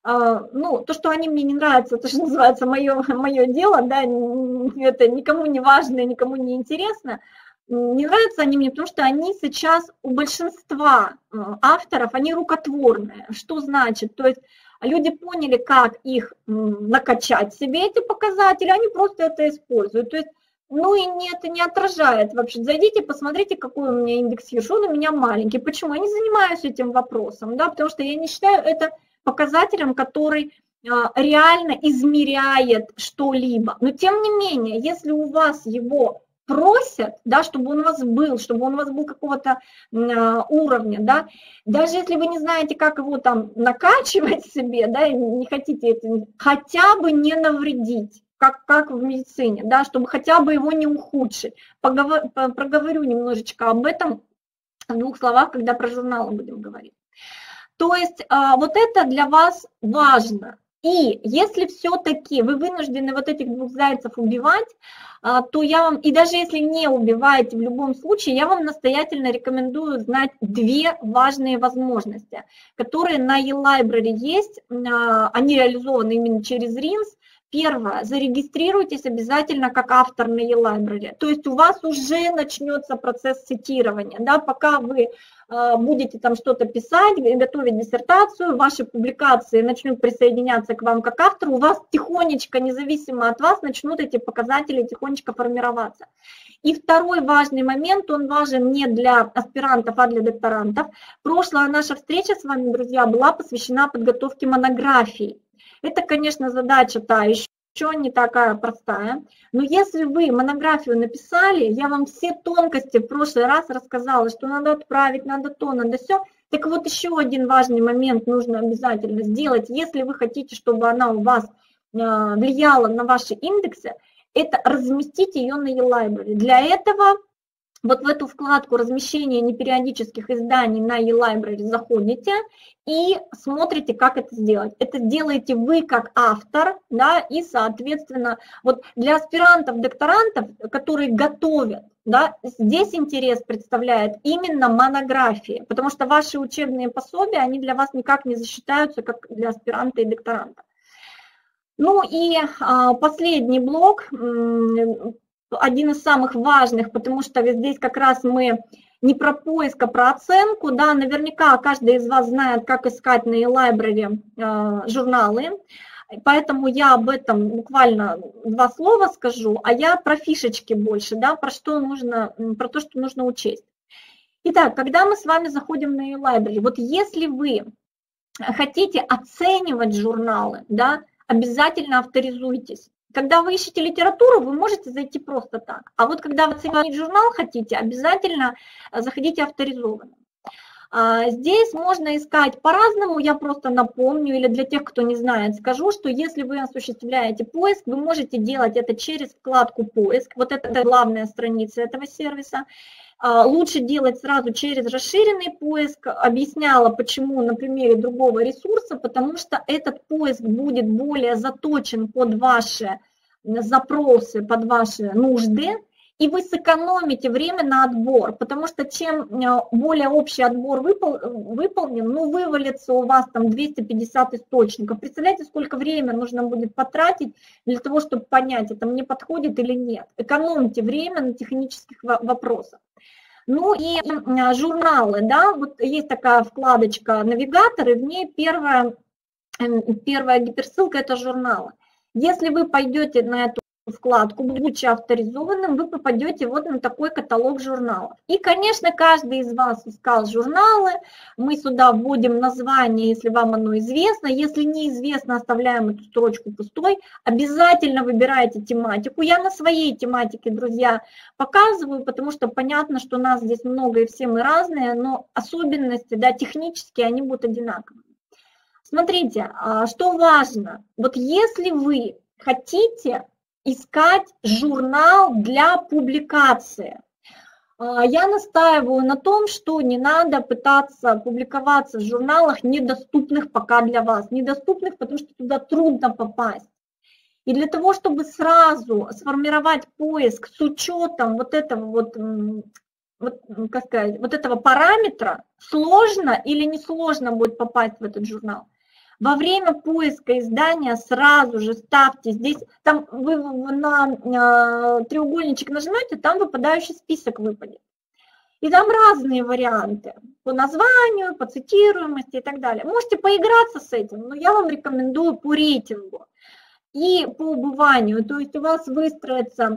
ну, то, что они мне не нравятся, то, что называется мое, мое дело, да, это никому не важно, никому не интересно. Не нравятся они мне, потому что они сейчас у большинства авторов, они рукотворные. Что значит? То есть люди поняли, как их накачать себе, эти показатели, они просто это используют. То есть, ну и не, это не отражает вообще. Зайдите, посмотрите, какой у меня индекс Хирша, он у меня маленький. Почему? Я не занимаюсь этим вопросом, да, потому что я не считаю это показателем, который реально измеряет что-либо. Но тем не менее, если у вас его просят, да, чтобы он у вас был, чтобы он у вас был какого-то э, уровня, да, даже если вы не знаете, как его там накачивать себе, да, и не хотите это, хотя бы не навредить, как, как в медицине, да, чтобы хотя бы его не ухудшить. Поговор, проговорю немножечко об этом в двух словах, когда про журналы будем говорить. То есть э, вот это для вас важно. И если все-таки вы вынуждены вот этих двух зайцев убивать, то я вам, и даже если не убиваете в любом случае, я вам настоятельно рекомендую знать две важные возможности, которые на eLibrary есть, они реализованы именно через ринс. Первое, зарегистрируйтесь обязательно как автор на eLibrary, то есть у вас уже начнется процесс цитирования, да, пока вы будете там что-то писать, готовить диссертацию, ваши публикации начнут присоединяться к вам как автору, у вас тихонечко, независимо от вас, начнут эти показатели тихонечко формироваться. И второй важный момент, он важен не для аспирантов, а для докторантов. Прошлая наша встреча с вами, друзья, была посвящена подготовке монографий. Это, конечно, задача-то еще не такая простая, но если вы монографию написали, я вам все тонкости в прошлый раз рассказала, что надо отправить, надо то, надо все. Так вот, еще один важный момент нужно обязательно сделать, если вы хотите, чтобы она у вас влияла на ваши индексы, это разместить ее на eLibrary. Для этого вот в эту вкладку размещения непериодических изданий на eLibrary заходите и смотрите, как это сделать. Это делаете вы как автор, да, и, соответственно, вот для аспирантов, докторантов, которые готовят, да, здесь интерес представляет именно монографии, потому что ваши учебные пособия, они для вас никак не засчитаются, как для аспиранта и докторанта. Ну и а, последний блок, один из самых важных, потому что здесь как раз мы не про поиск, а про оценку. Да, наверняка каждый из вас знает, как искать на eLibrary э, журналы, поэтому я об этом буквально два слова скажу, а я про фишечки больше, да, про что нужно, про то, что нужно учесть. Итак, когда мы с вами заходим на eLibrary, вот если вы хотите оценивать журналы, да, обязательно авторизуйтесь. Когда вы ищете литературу, вы можете зайти просто так. А вот когда вы оценивать журнал хотите, обязательно заходите авторизованно. Здесь можно искать по-разному, я просто напомню, или для тех, кто не знает, скажу, что если вы осуществляете поиск, вы можете делать это через вкладку «Поиск». Вот это главная страница этого сервиса. Лучше делать сразу через расширенный поиск. Объясняла, почему на примере другого ресурса, потому что этот поиск будет более заточен под ваши запросы, под ваши нужды, и вы сэкономите время на отбор, потому что чем более общий отбор выпол, выполнен, ну, вывалится у вас там двести пятьдесят источников. Представляете, сколько времени нужно будет потратить для того, чтобы понять, это мне подходит или нет. Экономьте время на технических вопросах. Ну и журналы, да, вот есть такая вкладочка «Навигатор», и в ней первая, первая гиперссылка – это журналы. Если вы пойдете на эту вкладку, будучи авторизованным, вы попадете вот на такой каталог журналов. И, конечно, каждый из вас искал журналы, мы сюда вводим название, если вам оно известно, если неизвестно, оставляем эту строчку пустой, обязательно выбирайте тематику. Я на своей тематике, друзья, показываю, потому что понятно, что нас здесь много и все мы разные, но особенности, да, технические, они будут одинаковые. Смотрите, что важно, вот если вы хотите искать журнал для публикации. Я настаиваю на том, что не надо пытаться публиковаться в журналах, недоступных пока для вас. Недоступных, потому что туда трудно попасть. И для того, чтобы сразу сформировать поиск с учетом вот этого вот, вот, как сказать, вот этого параметра, сложно или несложно будет попасть в этот журнал. Во время поиска издания сразу же ставьте здесь, там вы на э, треугольничек нажмете, там выпадающий список выпадет. И там разные варианты по названию, по цитируемости и так далее. Можете поиграться с этим, но я вам рекомендую по рейтингу и по убыванию. То есть у вас выстроятся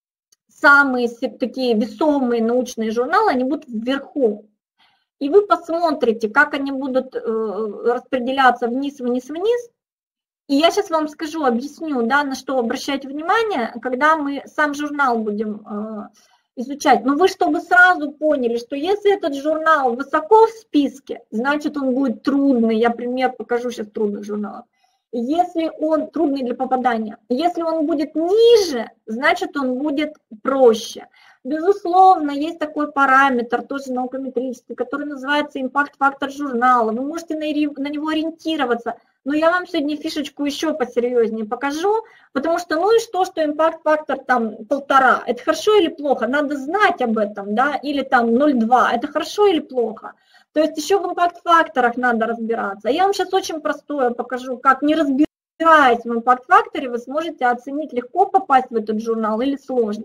самые такие весомые научные журналы, они будут вверху. И вы посмотрите, как они будут распределяться вниз, вниз, вниз. И я сейчас вам скажу, объясню, да, на что обращать внимание, когда мы сам журнал будем изучать. Но вы, чтобы сразу поняли, что если этот журнал высоко в списке, значит он будет трудный. Я пример покажу сейчас трудных журналов. Если он трудный для попадания, если он будет ниже, значит он будет проще. Безусловно, есть такой параметр, тоже наукометрический, который называется импакт-фактор журнала. Вы можете на него ориентироваться, но я вам сегодня фишечку еще посерьезнее покажу, потому что ну и что, что импакт-фактор там полтора, это хорошо или плохо? Надо знать об этом, да, или там ноль целых два, это хорошо или плохо? То есть еще в импакт-факторах надо разбираться. Я вам сейчас очень простое покажу, как не разбираясь в импакт-факторе, вы сможете оценить, легко попасть в этот журнал или сложно.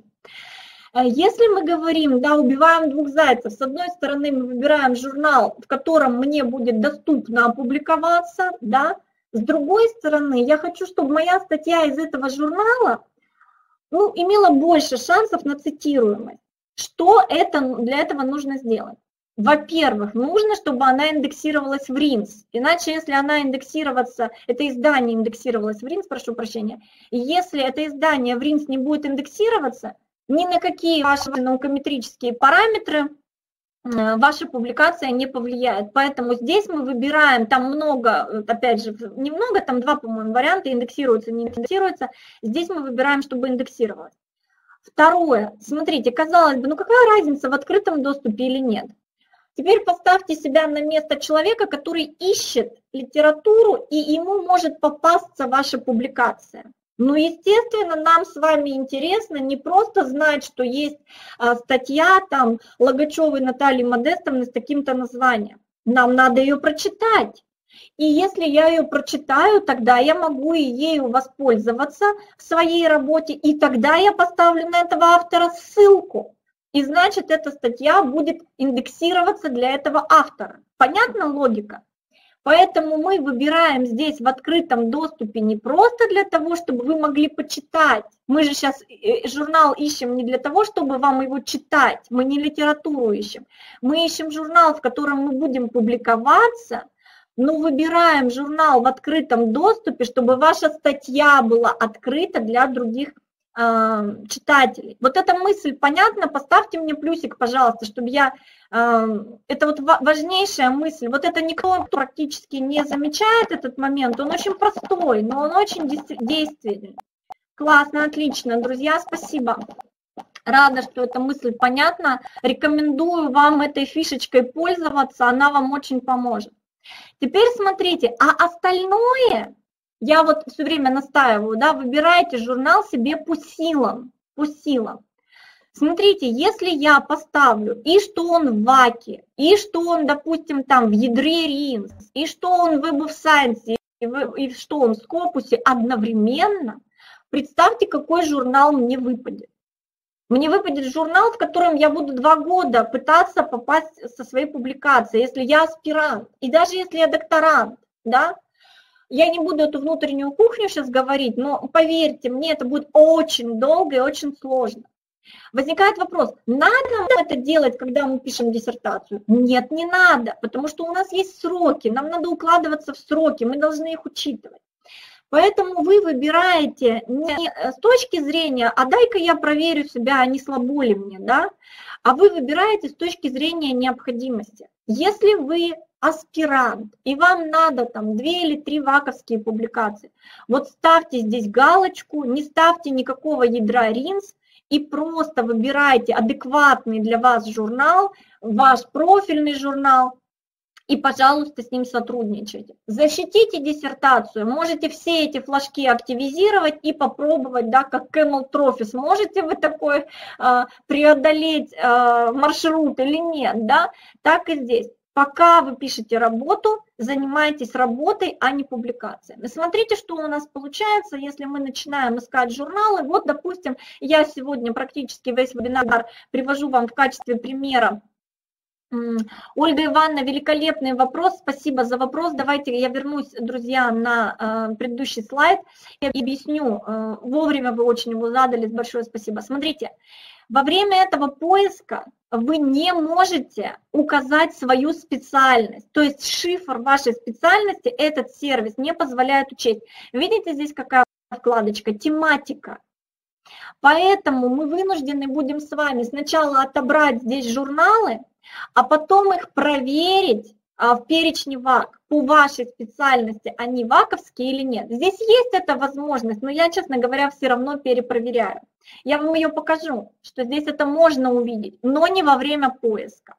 Если мы говорим, да, убиваем двух зайцев, с одной стороны мы выбираем журнал, в котором мне будет доступно опубликоваться, да, с другой стороны я хочу, чтобы моя статья из этого журнала, ну, имела больше шансов на цитируемость. Что это, для этого нужно сделать? Во-первых, нужно, чтобы она индексировалась в ринс, иначе если она индексироваться, это издание индексировалось в ринс, прошу прощения, и если это издание в ринс не будет индексироваться, ни на какие ваши наукометрические параметры ваша публикация не повлияет. Поэтому здесь мы выбираем, там много, опять же, немного, там два, по-моему, варианта, индексируется, не индексируется. Здесь мы выбираем, чтобы индексировалось. Второе. Смотрите, казалось бы, ну какая разница, в открытом доступе или нет? Теперь поставьте себя на место человека, который ищет литературу, и ему может попасться ваша публикация. Ну, естественно, нам с вами интересно не просто знать, что есть а, статья там Логачевой Натальи Модестовны с таким-то названием. Нам надо ее прочитать. И если я ее прочитаю, тогда я могу и ею воспользоваться в своей работе, и тогда я поставлю на этого автора ссылку. И значит, эта статья будет индексироваться для этого автора. Понятна логика? Поэтому мы выбираем здесь в открытом доступе не просто для того, чтобы вы могли почитать. Мы же сейчас журнал ищем не для того, чтобы вам его читать. Мы не литературу ищем. Мы ищем журнал, в котором мы будем публиковаться, но выбираем журнал в открытом доступе, чтобы ваша статья была открыта для других э, читателей. Вот эта мысль понятна? Поставьте мне плюсик, пожалуйста, чтобы я... Э, это вот важнейшая мысль. Вот это никто практически не замечает этот момент. Он очень простой, но он очень действенный. Классно, отлично. Друзья, спасибо. Рада, что эта мысль понятна. Рекомендую вам этой фишечкой пользоваться, она вам очень поможет. Теперь смотрите, а остальное, я вот все время настаиваю, да, выбирайте журнал себе по силам, по силам. Смотрите, если я поставлю, и что он в ВАКе, и что он, допустим, там в ядре РИНС, и что он в Web of Science, и, в, и что он в Scopus одновременно, представьте, какой журнал мне выпадет. Мне выпадет журнал, в котором я буду два года пытаться попасть со своей публикацией, если я аспирант, и даже если я докторант, да, я не буду эту внутреннюю кухню сейчас говорить, но поверьте, мне это будет очень долго и очень сложно. Возникает вопрос, надо нам это делать, когда мы пишем диссертацию? Нет, не надо, потому что у нас есть сроки, нам надо укладываться в сроки, мы должны их учитывать. Поэтому вы выбираете не с точки зрения, а дай-ка я проверю себя, а не слабо ли мне, да? А вы выбираете с точки зрения необходимости. Если вы аспирант, и вам надо там две или три ваковские публикации, вот ставьте здесь галочку, не ставьте никакого ядра РИНС, и просто выбирайте адекватный для вас журнал, ваш профильный журнал, и, пожалуйста, с ним сотрудничайте. Защитите диссертацию, можете все эти флажки активизировать и попробовать, да, как Camel Trophy, сможете вы такой э, преодолеть э, маршрут или нет, да, так и здесь. Пока вы пишете работу, занимайтесь работой, а не публикациями. Смотрите, что у нас получается, если мы начинаем искать журналы. Вот, допустим, я сегодня практически весь вебинар привожу вам в качестве примера. Ольга Ивановна, великолепный вопрос, спасибо за вопрос. Давайте я вернусь, друзья, на э, предыдущий слайд и объясню. Э, вовремя вы очень его задали, большое спасибо. Смотрите, во время этого поиска вы не можете указать свою специальность, то есть шифр вашей специальности этот сервис не позволяет учесть. Видите, здесь какая вкладочка? Тематика. Поэтому мы вынуждены будем с вами сначала отобрать здесь журналы, а потом их проверить а, в перечне ВАК по вашей специальности, они ваковские или нет. Здесь есть эта возможность, но я, честно говоря, все равно перепроверяю. Я вам ее покажу, что здесь это можно увидеть, но не во время поиска.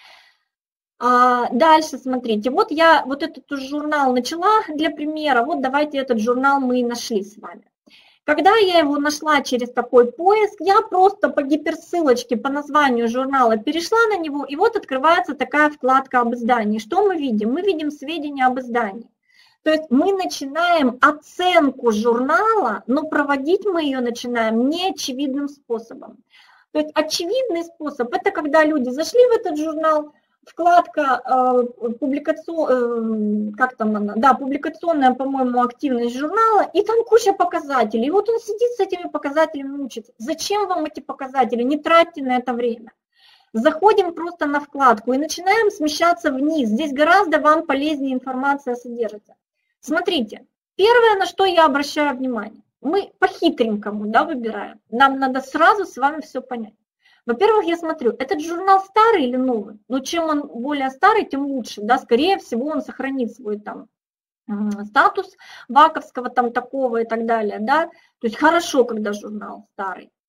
А, дальше смотрите, вот я вот этот журнал начала для примера, вот давайте этот журнал мы и нашли с вами. Когда я его нашла через такой поиск, я просто по гиперссылочке, по названию журнала перешла на него, и вот открывается такая вкладка об издании. Что мы видим? Мы видим сведения об издании. То есть мы начинаем оценку журнала, но проводить мы ее начинаем неочевидным способом. То есть очевидный способ – это когда люди зашли в этот журнал, вкладка э, публикацион, э, как там она, да, публикационная, по-моему, активность журнала, и там куча показателей. И вот он сидит с этими показателями, учится. Зачем вам эти показатели? Не тратьте на это время. Заходим просто на вкладку и начинаем смещаться вниз. Здесь гораздо вам полезнее информация содержится. Смотрите, первое, на что я обращаю внимание, мы по-хитренькому, да, выбираем. Нам надо сразу с вами все понять. Во-первых, я смотрю, этот журнал старый или новый? Ну, чем он более старый, тем лучше, да, скорее всего, он сохранит свой там статус ваковского там такого и так далее, да, то есть хорошо, когда журнал старый.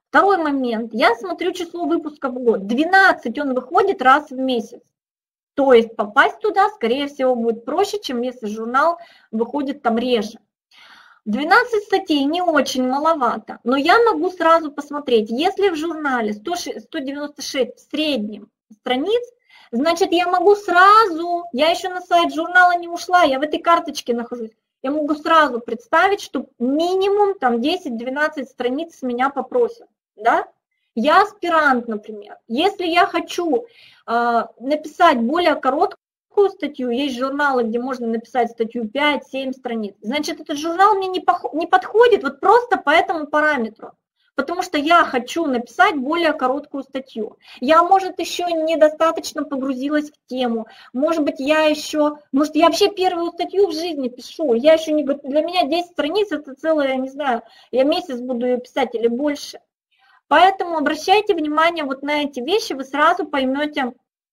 Второй момент. Я смотрю число выпусков в год. двенадцать он выходит раз в месяц. То есть попасть туда, скорее всего, будет проще, чем если журнал выходит там реже. двенадцать статей не очень маловато, но я могу сразу посмотреть, если в журнале сто девяносто шесть в среднем страниц, значит, я могу сразу, я еще на сайт журнала не ушла, я в этой карточке нахожусь, я могу сразу представить, что минимум там десять-двенадцать страниц с меня попросят, да? Я аспирант, например. Если я хочу э, написать более короткую статью, есть журналы, где можно написать статью пять-семь страниц, значит, этот журнал мне не, пох- не подходит вот просто по этому параметру, потому что я хочу написать более короткую статью. Я, может, еще недостаточно погрузилась в тему, может быть, я еще, может, я вообще первую статью в жизни пишу, я еще не, для меня десять страниц это целое, я не знаю, я месяц буду ее писать или больше. Поэтому обращайте внимание вот на эти вещи, вы сразу поймете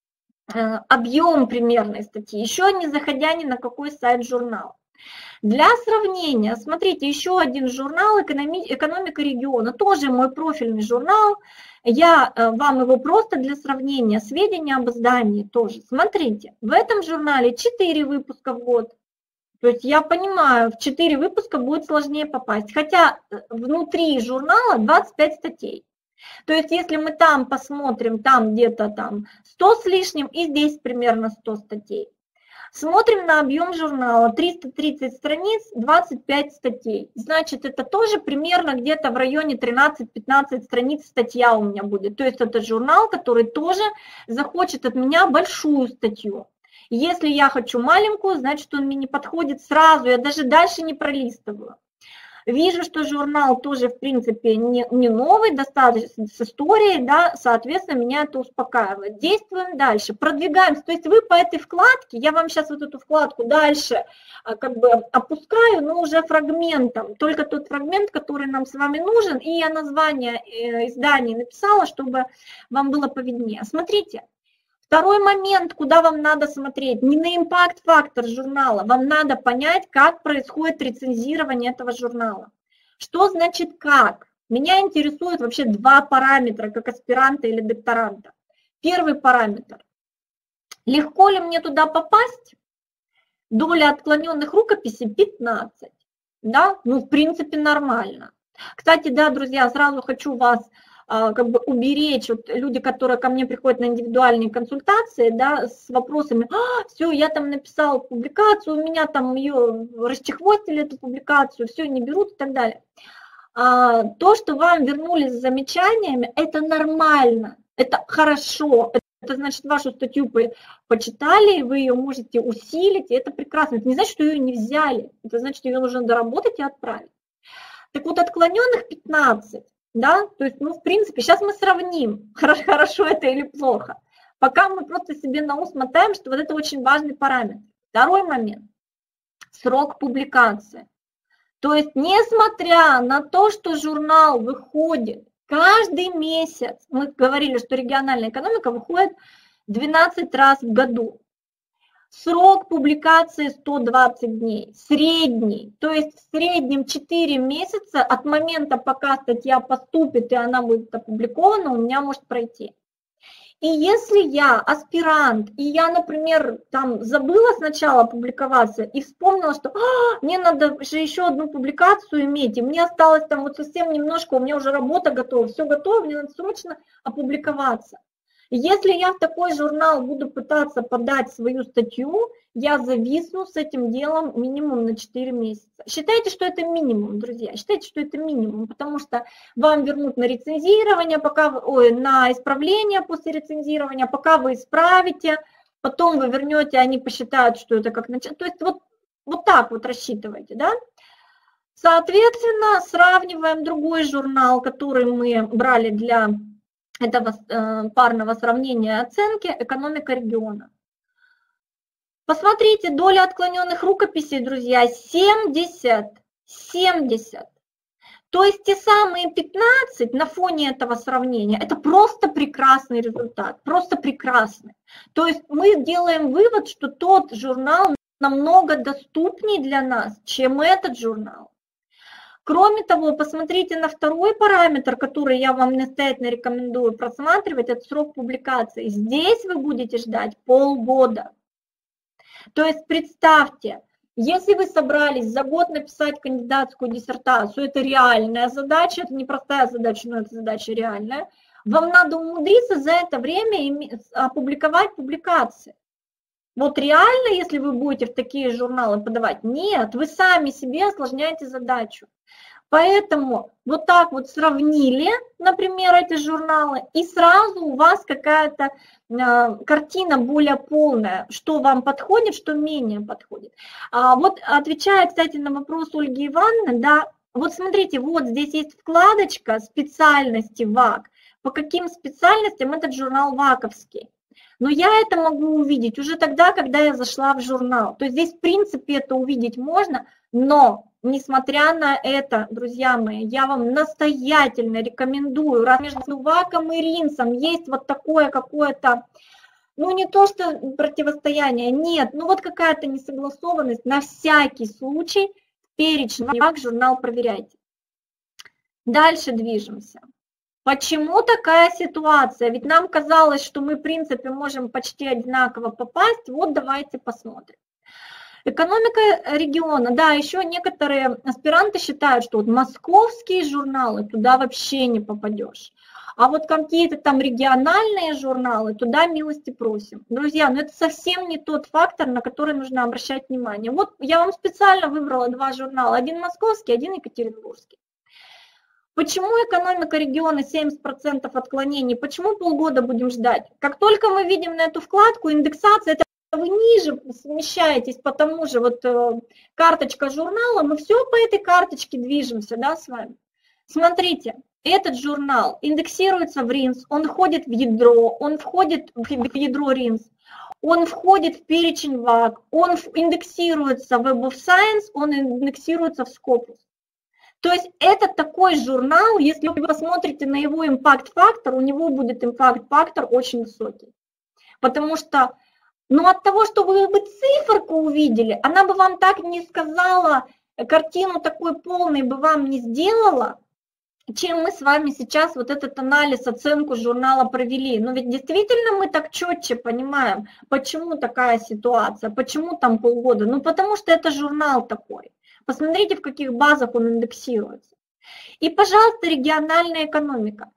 э, объем примерной статьи, еще не заходя ни на какой сайт журнала. Для сравнения, смотрите, еще один журнал «Экономика региона», тоже мой профильный журнал, я э, вам его просто для сравнения, сведения об издании тоже. Смотрите, в этом журнале четыре выпуска в год. То есть я понимаю, в четыре выпуска будет сложнее попасть, хотя внутри журнала двадцать пять статей. То есть если мы там посмотрим, там где-то там сто с лишним, и здесь примерно сто статей. Смотрим на объем журнала, триста тридцать страниц, двадцать пять статей. Значит, это тоже примерно где-то в районе тринадцать-пятнадцать страниц статья у меня будет. То есть это журнал, который тоже захочет от меня большую статью. Если я хочу маленькую, значит, он мне не подходит сразу, я даже дальше не пролистываю. Вижу, что журнал тоже, в принципе, не, не новый, достаточно с историей, да, соответственно, меня это успокаивает. Действуем дальше, продвигаемся. То есть вы по этой вкладке, я вам сейчас вот эту вкладку дальше как бы опускаю, но уже фрагментом, только тот фрагмент, который нам с вами нужен, и я название издания написала, чтобы вам было повиднее. Смотрите. Второй момент, куда вам надо смотреть, не на импакт-фактор журнала, вам надо понять, как происходит рецензирование этого журнала. Что значит как? Меня интересуют вообще два параметра, как аспиранта или докторанта. Первый параметр. Легко ли мне туда попасть? Доля отклоненных рукописей пятнадцать. Да? Ну, в принципе, нормально. Кстати, да, друзья, сразу хочу вас как бы уберечь, вот люди, которые ко мне приходят на индивидуальные консультации, да, с вопросами, а, все, я там написал публикацию, у меня там ее расчехвостили, эту публикацию, все, не берут и так далее. А, то, что вам вернулись с замечаниями, это нормально, это хорошо, это значит, вашу статью почитали, вы ее можете усилить, и это прекрасно. Это не значит, что ее не взяли, это значит, что ее нужно доработать и отправить. Так вот, отклоненных пятнадцать. Да, то есть, ну, в принципе, сейчас мы сравним, хорошо, хорошо это или плохо. Пока мы просто себе на ус мотаем, что вот это очень важный параметр. Второй момент – срок публикации. То есть, несмотря на то, что журнал выходит каждый месяц, мы говорили, что региональная экономика выходит двенадцать раз в году. Срок публикации сто двадцать дней, средний, то есть в среднем четыре месяца от момента, пока статья поступит и она будет опубликована, у меня может пройти. И если я аспирант, и я, например, там забыла сначала публиковаться и вспомнила, что а, мне надо же еще одну публикацию иметь, и мне осталось там вот совсем немножко, у меня уже работа готова, все готово, мне надо срочно опубликоваться. Если я в такой журнал буду пытаться подать свою статью, я зависну с этим делом минимум на четыре месяца. Считайте, что это минимум, друзья, считайте, что это минимум, потому что вам вернут на рецензирование, пока, ой, на исправление после рецензирования, пока вы исправите, потом вы вернете, они посчитают, что это как начало. То есть вот, вот так вот рассчитывайте, да? Соответственно, сравниваем другой журнал, который мы брали для этого парного сравнения оценки «Экономика региона». Посмотрите, доля отклоненных рукописей, друзья, семьдесят. семьдесят. То есть те самые пятнадцать на фоне этого сравнения, это просто прекрасный результат, просто прекрасный. То есть мы делаем вывод, что тот журнал намного доступнее для нас, чем этот журнал. Кроме того, посмотрите на второй параметр, который я вам настоятельно рекомендую просматривать, это срок публикации. Здесь вы будете ждать полгода. То есть представьте, если вы собрались за год написать кандидатскую диссертацию, это реальная задача, это не простая задача, но это задача реальная, вам надо умудриться за это время опубликовать публикации. Вот реально, если вы будете в такие журналы подавать, нет, вы сами себе осложняете задачу. Поэтому вот так вот сравнили, например, эти журналы, и сразу у вас какая-то э, картина более полная, что вам подходит, что менее подходит. А вот отвечая, кстати, на вопрос Ольги Ивановны, да, вот смотрите, вот здесь есть вкладочка специальности ВАК, по каким специальностям этот журнал ВАКовский. Но я это могу увидеть уже тогда, когда я зашла в журнал. То есть здесь, в принципе, это увидеть можно, но, несмотря на это, друзья мои, я вам настоятельно рекомендую, раз между ВАКом и РИНСом есть вот такое какое-то, ну не то что противостояние, нет, ну вот какая-то несогласованность, на всякий случай перечень ВАК журнал проверяйте. Дальше движемся. Почему такая ситуация? Ведь нам казалось, что мы, в принципе, можем почти одинаково попасть. Вот давайте посмотрим. Экономика региона. Да, еще некоторые аспиранты считают, что вот московские журналы, туда вообще не попадешь. А вот какие-то там региональные журналы, туда милости просим. Друзья, ну это совсем не тот фактор, на который нужно обращать внимание. Вот я вам специально выбрала два журнала. Один московский, один екатеринбургский. Почему экономика региона семьдесят процентов отклонений? Почему полгода будем ждать? Как только мы видим на эту вкладку индексация, это вы ниже смещаетесь по тому же, вот карточка журнала, мы все по этой карточке движемся, да, с вами. Смотрите, этот журнал индексируется в РИНС, он входит в ядро, он входит в ядро РИНС, он входит в перечень ВАК, он индексируется в Web of Science, он индексируется в Scopus. То есть это такой журнал, если вы посмотрите на его импакт-фактор, у него будет импакт-фактор очень высокий. Потому что, ну от того, что вы бы циферку увидели, она бы вам так не сказала, картину такой полной бы вам не сделала, чем мы с вами сейчас вот этот анализ, оценку журнала провели. Но ведь действительно мы так четче понимаем, почему такая ситуация, почему там полгода. Ну потому что это журнал такой. Посмотрите, в каких базах он индексируется. И, пожалуйста, региональная экономика.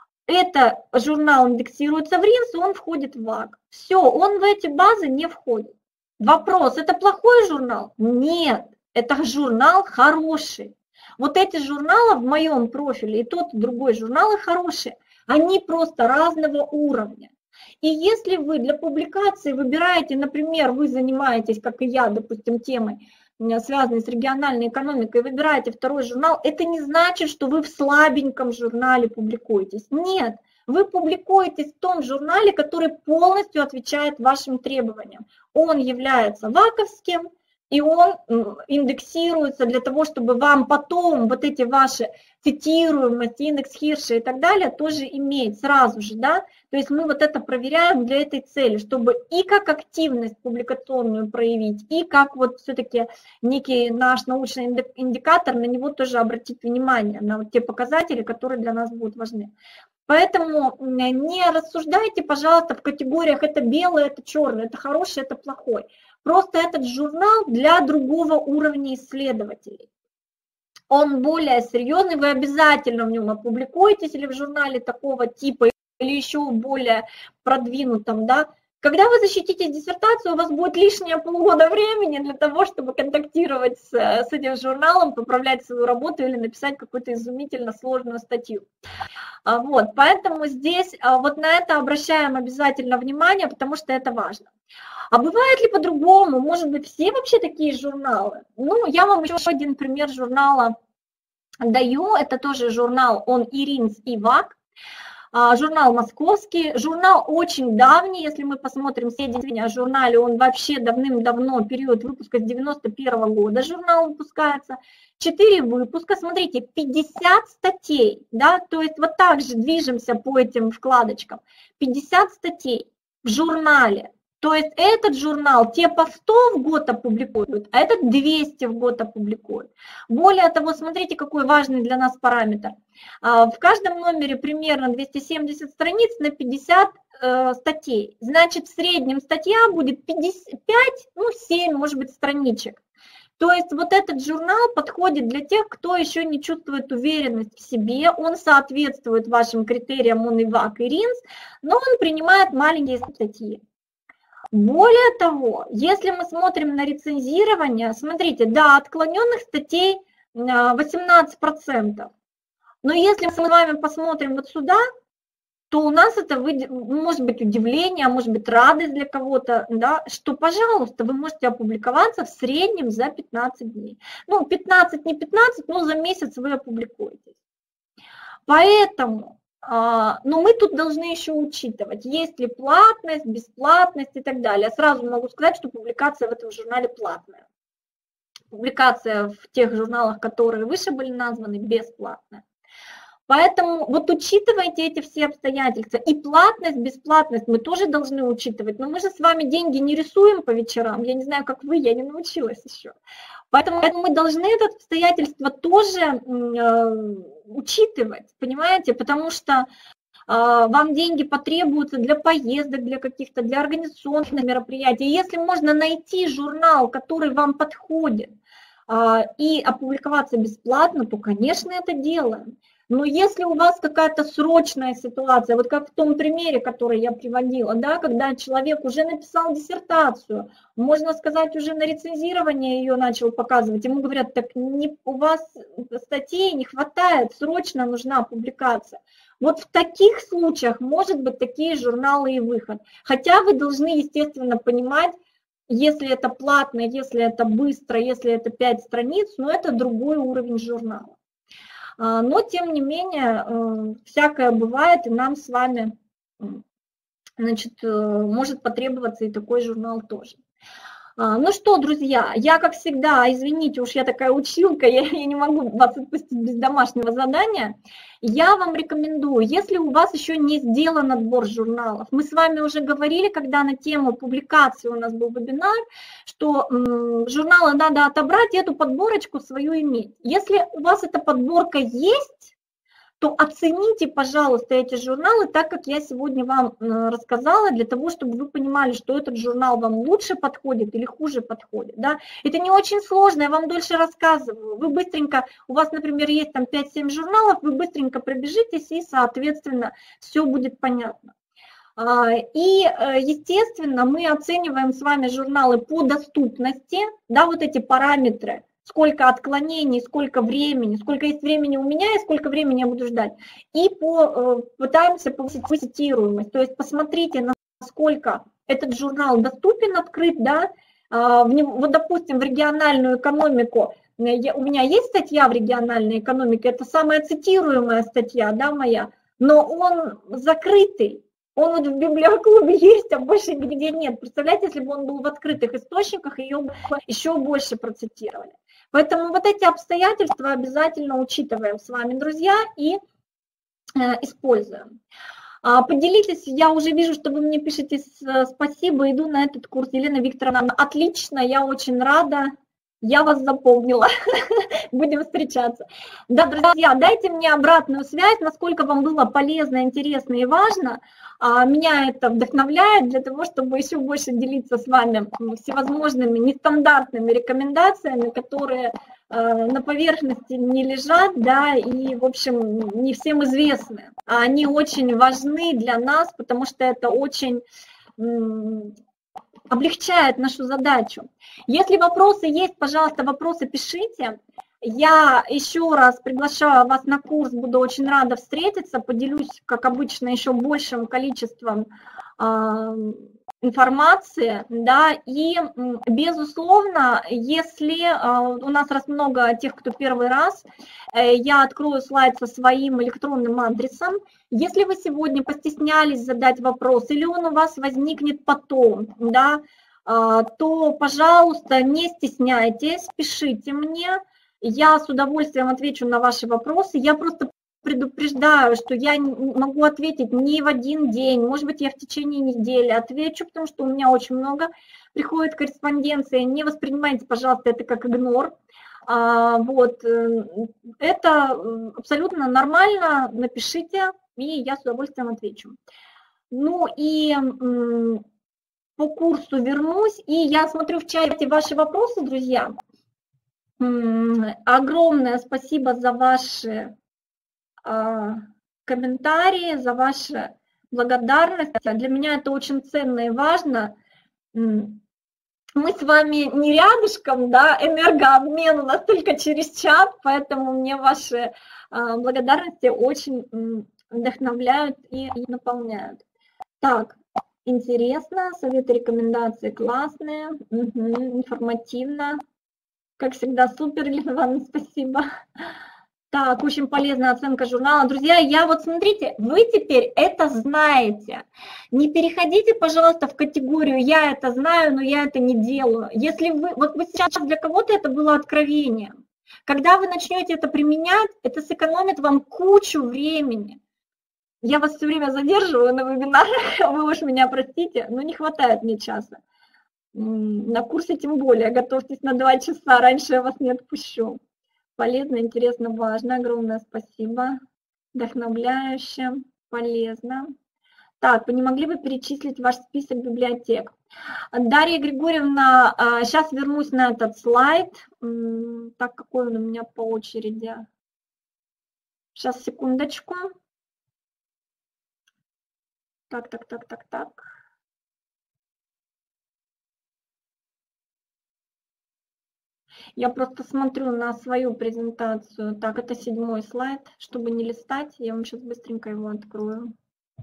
Это журнал индексируется в РИНС, он входит в ВАК. Все, он в эти базы не входит. Вопрос, это плохой журнал? Нет, это журнал хороший. Вот эти журналы в моем профиле и тот, и другой журналы хорошие. Они просто разного уровня. И если вы для публикации выбираете, например, вы занимаетесь, как и я, допустим, темой, связанной с региональной экономикой, выбираете второй журнал, это не значит, что вы в слабеньком журнале публикуетесь. Нет, вы публикуетесь в том журнале, который полностью отвечает вашим требованиям. Он является ваковским, и он индексируется для того, чтобы вам потом вот эти ваши цитируемости, индекс Хирша и так далее тоже иметь сразу же, да. То есть мы вот это проверяем для этой цели, чтобы и как активность публикационную проявить, и как вот все-таки некий наш научный индикатор, на него тоже обратить внимание, на вот те показатели, которые для нас будут важны. Поэтому не рассуждайте, пожалуйста, в категориях это белое, это черное, это хорошее, это плохое. Просто этот журнал для другого уровня исследователей. Он более серьезный, вы обязательно в нем опубликуетесь или в журнале такого типа, или еще более продвинутом, да. Когда вы защитите диссертацию, у вас будет лишнее полгода времени для того, чтобы контактировать с, с этим журналом, поправлять свою работу или написать какую-то изумительно сложную статью. Вот, поэтому здесь вот на это обращаем обязательно внимание, потому что это важно. А бывает ли по-другому? Может быть, все вообще такие журналы? Ну, я вам еще один пример журнала даю. Это тоже журнал, он и РИНС, и ВАК. Журнал московский, журнал очень давний, если мы посмотрим сведения о журнале, он вообще давным-давно, период выпуска с девяносто первого года журнал выпускается, четыре выпуска, смотрите, пятьдесят статей, да, то есть вот так же движемся по этим вкладочкам, пятьдесят статей в журнале, То есть этот журнал те по сто в год опубликует, а этот двести в год опубликует. Более того, смотрите, какой важный для нас параметр. В каждом номере примерно двести семьдесят страниц на пятьдесят э, статей. Значит, в среднем статья будет пятьдесят пять, ну семь, может быть, страничек. То есть вот этот журнал подходит для тех, кто еще не чувствует уверенность в себе, он соответствует вашим критериям УНИВАК и РИНС, но он принимает маленькие статьи. Более того, если мы смотрим на рецензирование, смотрите, да, отклоненных статей восемнадцать процентов, но если мы с вами посмотрим вот сюда, то у нас это может быть удивление, может быть радость для кого-то, да, что, пожалуйста, вы можете опубликоваться в среднем за пятнадцать дней. Ну, пятнадцать, не пятнадцать, но за месяц вы опубликуетесь. Поэтому, но мы тут должны еще учитывать, есть ли платность, бесплатность и так далее. Сразу могу сказать, что публикация в этом журнале платная. Публикация в тех журналах, которые выше были названы, бесплатная. Поэтому вот учитывайте эти все обстоятельства. И платность, бесплатность мы тоже должны учитывать. Но мы же с вами деньги не рисуем по вечерам. Я не знаю, как вы, я не научилась еще. Поэтому мы должны это обстоятельство тоже э, учитывать, понимаете? Потому что э, вам деньги потребуются для поездок, для каких-то, для организационных мероприятий. Если можно найти журнал, который вам подходит, э, и опубликоваться бесплатно, то, конечно, это делаем. Но если у вас какая-то срочная ситуация, вот как в том примере, который я приводила, да, когда человек уже написал диссертацию, можно сказать, уже на рецензирование ее начал показывать, ему говорят, так не, у вас статей не хватает, срочно нужна публикация. Вот в таких случаях, может быть, такие журналы и выход. Хотя вы должны, естественно, понимать, если это платно, если это быстро, если это пять страниц, но это другой уровень журнала. Но, тем не менее, всякое бывает, и нам с вами, значит, может потребоваться и такой журнал тоже. Ну что, друзья, я, как всегда, извините, уж я такая училка, я, я не могу вас отпустить без домашнего задания. Я вам рекомендую, если у вас еще не сделан отбор журналов, мы с вами уже говорили, когда на тему публикации у нас был вебинар, что м, журналы надо отобрать и эту подборочку свою иметь. Если у вас эта подборка есть, то оцените, пожалуйста, эти журналы так, как я сегодня вам рассказала, для того, чтобы вы понимали, что этот журнал вам лучше подходит или хуже подходит. Да? Это не очень сложно, я вам дольше рассказываю. Вы быстренько, у вас, например, есть там пять-семь журналов, вы быстренько пробежитесь, и, соответственно, все будет понятно. И, естественно, мы оцениваем с вами журналы по доступности, да, вот эти параметры, сколько отклонений, сколько времени, сколько есть времени у меня и сколько времени я буду ждать. И по, пытаемся повысить цитируемость, то есть посмотрите, насколько этот журнал доступен, открыт, да, в него, вот, допустим, в региональную экономику, я, у меня есть статья в региональной экономике, это самая цитируемая статья, да, моя, но он закрытый. Он вот в библиоклубе есть, а больше нигде нет. Представляете, если бы он был в открытых источниках, ее еще больше процитировали. Поэтому вот эти обстоятельства обязательно учитываем с вами, друзья, и э, используем. А, поделитесь, я уже вижу, что вы мне пишете спасибо, иду на этот курс. Елена Викторовна, отлично, я очень рада. Я вас запомнила, будем встречаться. Да, друзья, дайте мне обратную связь, насколько вам было полезно, интересно и важно. Меня это вдохновляет для того, чтобы еще больше делиться с вами всевозможными нестандартными рекомендациями, которые на поверхности не лежат, да, и, в общем, не всем известны. А они очень важны для нас, потому что это очень облегчает нашу задачу. Если вопросы есть, пожалуйста, вопросы пишите. Я еще раз приглашаю вас на курс, буду очень рада встретиться, поделюсь, как обычно, еще большим количеством э, информации, да, и, безусловно, если э, у нас раз много тех, кто первый раз, э, я открою слайд со своим электронным адресом. Если вы сегодня постеснялись задать вопрос, или он у вас возникнет потом, да, э, то, пожалуйста, не стесняйтесь, пишите мне. Я с удовольствием отвечу на ваши вопросы. Я просто предупреждаю, что я не могу ответить не в один день, может быть, я в течение недели отвечу, потому что у меня очень много приходит корреспонденции. Не воспринимайте, пожалуйста, это как игнор. Вот. Это абсолютно нормально, напишите, и я с удовольствием отвечу. Ну и по курсу вернусь, и я смотрю в чате ваши вопросы, друзья. Огромное спасибо за ваши комментарии, за ваши благодарности. Для меня это очень ценно и важно. Мы с вами не рядышком, да, энергообмен у нас только через чат, поэтому мне ваши благодарности очень вдохновляют и наполняют. Так, интересно, советы, рекомендации классные, угу, информативно. Как всегда, супер, Елена Ивановна, спасибо. Так, очень полезная оценка журнала. Друзья, я вот смотрите, вы теперь это знаете. Не переходите, пожалуйста, в категорию «я это знаю, но я это не делаю». Если вы, вот вы сейчас для кого-то это было откровением. Когда вы начнете это применять, это сэкономит вам кучу времени. Я вас все время задерживаю на вебинарах, вы уж меня простите, но не хватает мне часа. На курсе тем более, готовьтесь на два часа, раньше я вас не отпущу. Полезно, интересно, важно. Огромное спасибо. Вдохновляюще, полезно. Так, вы не могли бы перечислить ваш список библиотек? Дарья Григорьевна, сейчас вернусь на этот слайд. Так, какой он у меня по очереди? Сейчас, секундочку. Так, так, так, так, так. Я просто смотрю на свою презентацию. Так, это седьмой слайд. Чтобы не листать, я вам сейчас быстренько его открою.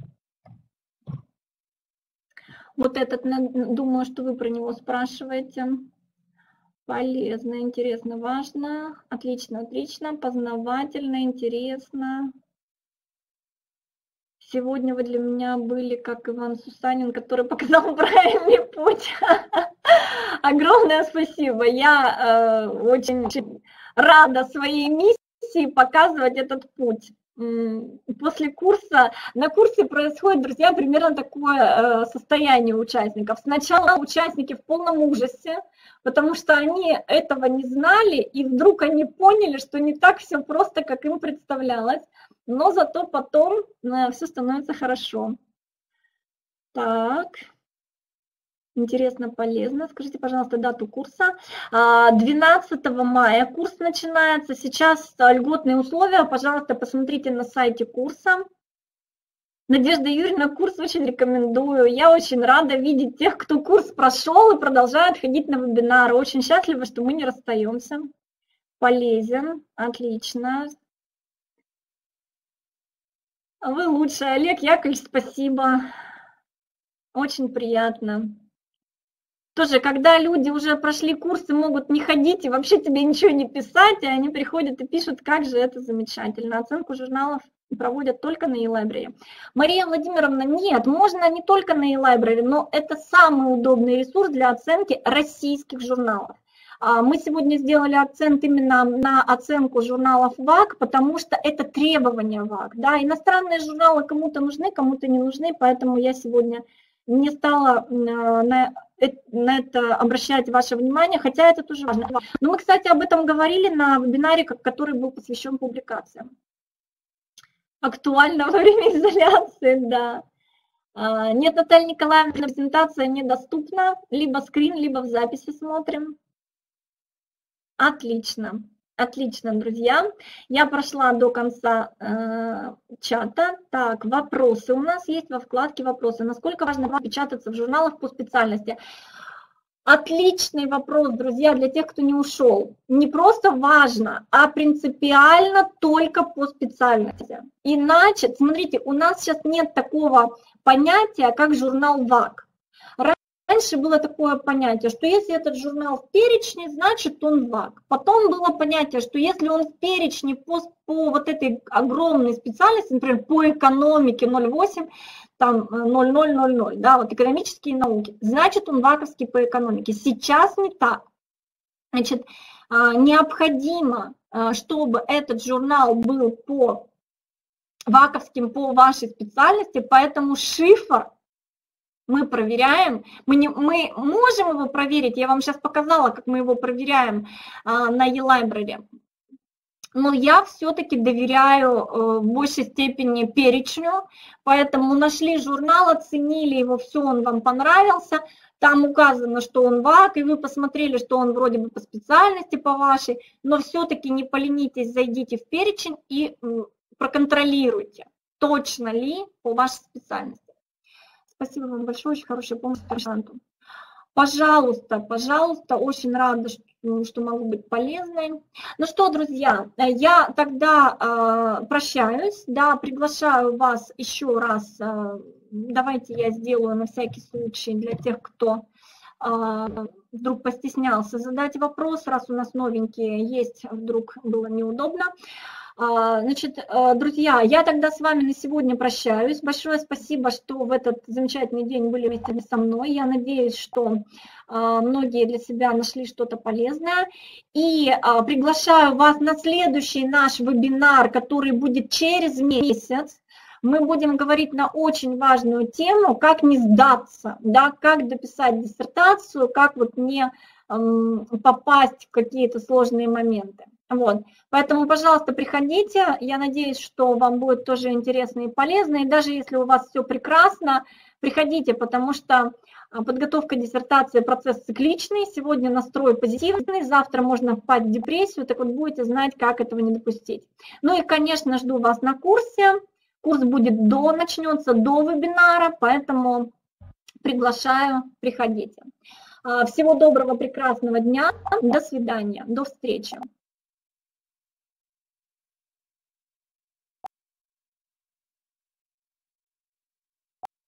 Вот этот, думаю, что вы про него спрашиваете. Полезно, интересно, важно. Отлично, отлично. Познавательно, интересно. Сегодня вы для меня были как Иван Сусанин, который показал правильный путь. Огромное спасибо. Я э, очень, очень рада своей миссии показывать этот путь. После курса, на курсе происходит, друзья, примерно такое э, состояние участников. Сначала участники в полном ужасе, потому что они этого не знали, и вдруг они поняли, что не так все просто, как им представлялось. Но зато потом э, все становится хорошо. Так. Интересно, полезно. Скажите, пожалуйста, дату курса. двенадцатого мая курс начинается. Сейчас льготные условия. Пожалуйста, посмотрите на сайте курса. Надежда Юрьевна, курс очень рекомендую. Я очень рада видеть тех, кто курс прошел и продолжает ходить на вебинары. Очень счастлива, что мы не расстаемся. Полезен. Отлично. Вы лучший, Олег Яковлевич, спасибо. Очень приятно. Тоже, когда люди уже прошли курсы, могут не ходить и вообще тебе ничего не писать, и они приходят и пишут, как же это замечательно. Оценку журналов проводят только на eLibrary. Мария Владимировна, нет, можно не только на eLibrary, но это самый удобный ресурс для оценки российских журналов. Мы сегодня сделали акцент именно на оценку журналов ВАК, потому что это требования ВАК. Да? Иностранные журналы кому-то нужны, кому-то не нужны, поэтому я сегодня не стала на это обращать ваше внимание, хотя это тоже важно. Но мы, кстати, об этом говорили на вебинаре, который был посвящен публикациям. Актуально во время изоляции, да. Нет, Наталья Николаевна, презентация недоступна. Либо скрин, либо в записи смотрим. Отлично. Отлично, друзья. Я прошла до конца э, чата. Так, вопросы у нас есть во вкладке «Вопросы». Насколько важно вам печататься в журналах по специальности? Отличный вопрос, друзья, для тех, кто не ушел. Не просто важно, а принципиально только по специальности. Иначе, смотрите, у нас сейчас нет такого понятия, как журнал ВАК. Раньше было такое понятие, что если этот журнал в перечне, значит он ВАК. Потом было понятие, что если он в перечне по, по вот этой огромной специальности, например, по экономике ноль восемь, там ноль ноль ноль ноль, да, вот экономические науки, значит он ВАКовский по экономике. Сейчас не так. Значит, необходимо, чтобы этот журнал был по ваковским по вашей специальности, поэтому шифр мы проверяем, мы, не, мы можем его проверить, я вам сейчас показала, как мы его проверяем а, на eLibrary, но я все-таки доверяю а, в большей степени перечню, поэтому нашли журнал, оценили его, все, он вам понравился, там указано, что он вак, и вы посмотрели, что он вроде бы по специальности по вашей, но все-таки не поленитесь, зайдите в перечень и проконтролируйте, точно ли по вашей специальности. Спасибо вам большое, очень хорошая помощь курсанту. Пожалуйста, пожалуйста, очень рада, что, что могу быть полезной. Ну что, друзья, я тогда э, прощаюсь, да, приглашаю вас еще раз, э, давайте я сделаю на всякий случай для тех, кто э, вдруг постеснялся задать вопрос, раз у нас новенькие есть, вдруг было неудобно. Значит, друзья, я тогда с вами на сегодня прощаюсь. Большое спасибо, что в этот замечательный день были вместе со мной. Я надеюсь, что многие для себя нашли что-то полезное. И приглашаю вас на следующий наш вебинар, который будет через месяц. Мы будем говорить на очень важную тему, как не сдаться, да, как дописать диссертацию, как вот не попасть в какие-то сложные моменты. Вот. Поэтому, пожалуйста, приходите. Я надеюсь, что вам будет тоже интересно и полезно. И даже если у вас все прекрасно, приходите, потому что подготовка диссертации – процесс цикличный. Сегодня настрой позитивный, завтра можно впасть в депрессию. Так вот, будете знать, как этого не допустить. Ну и, конечно, жду вас на курсе. Курс будет до, начнется до вебинара, поэтому приглашаю, приходите. Всего доброго, прекрасного дня. До свидания. До встречи.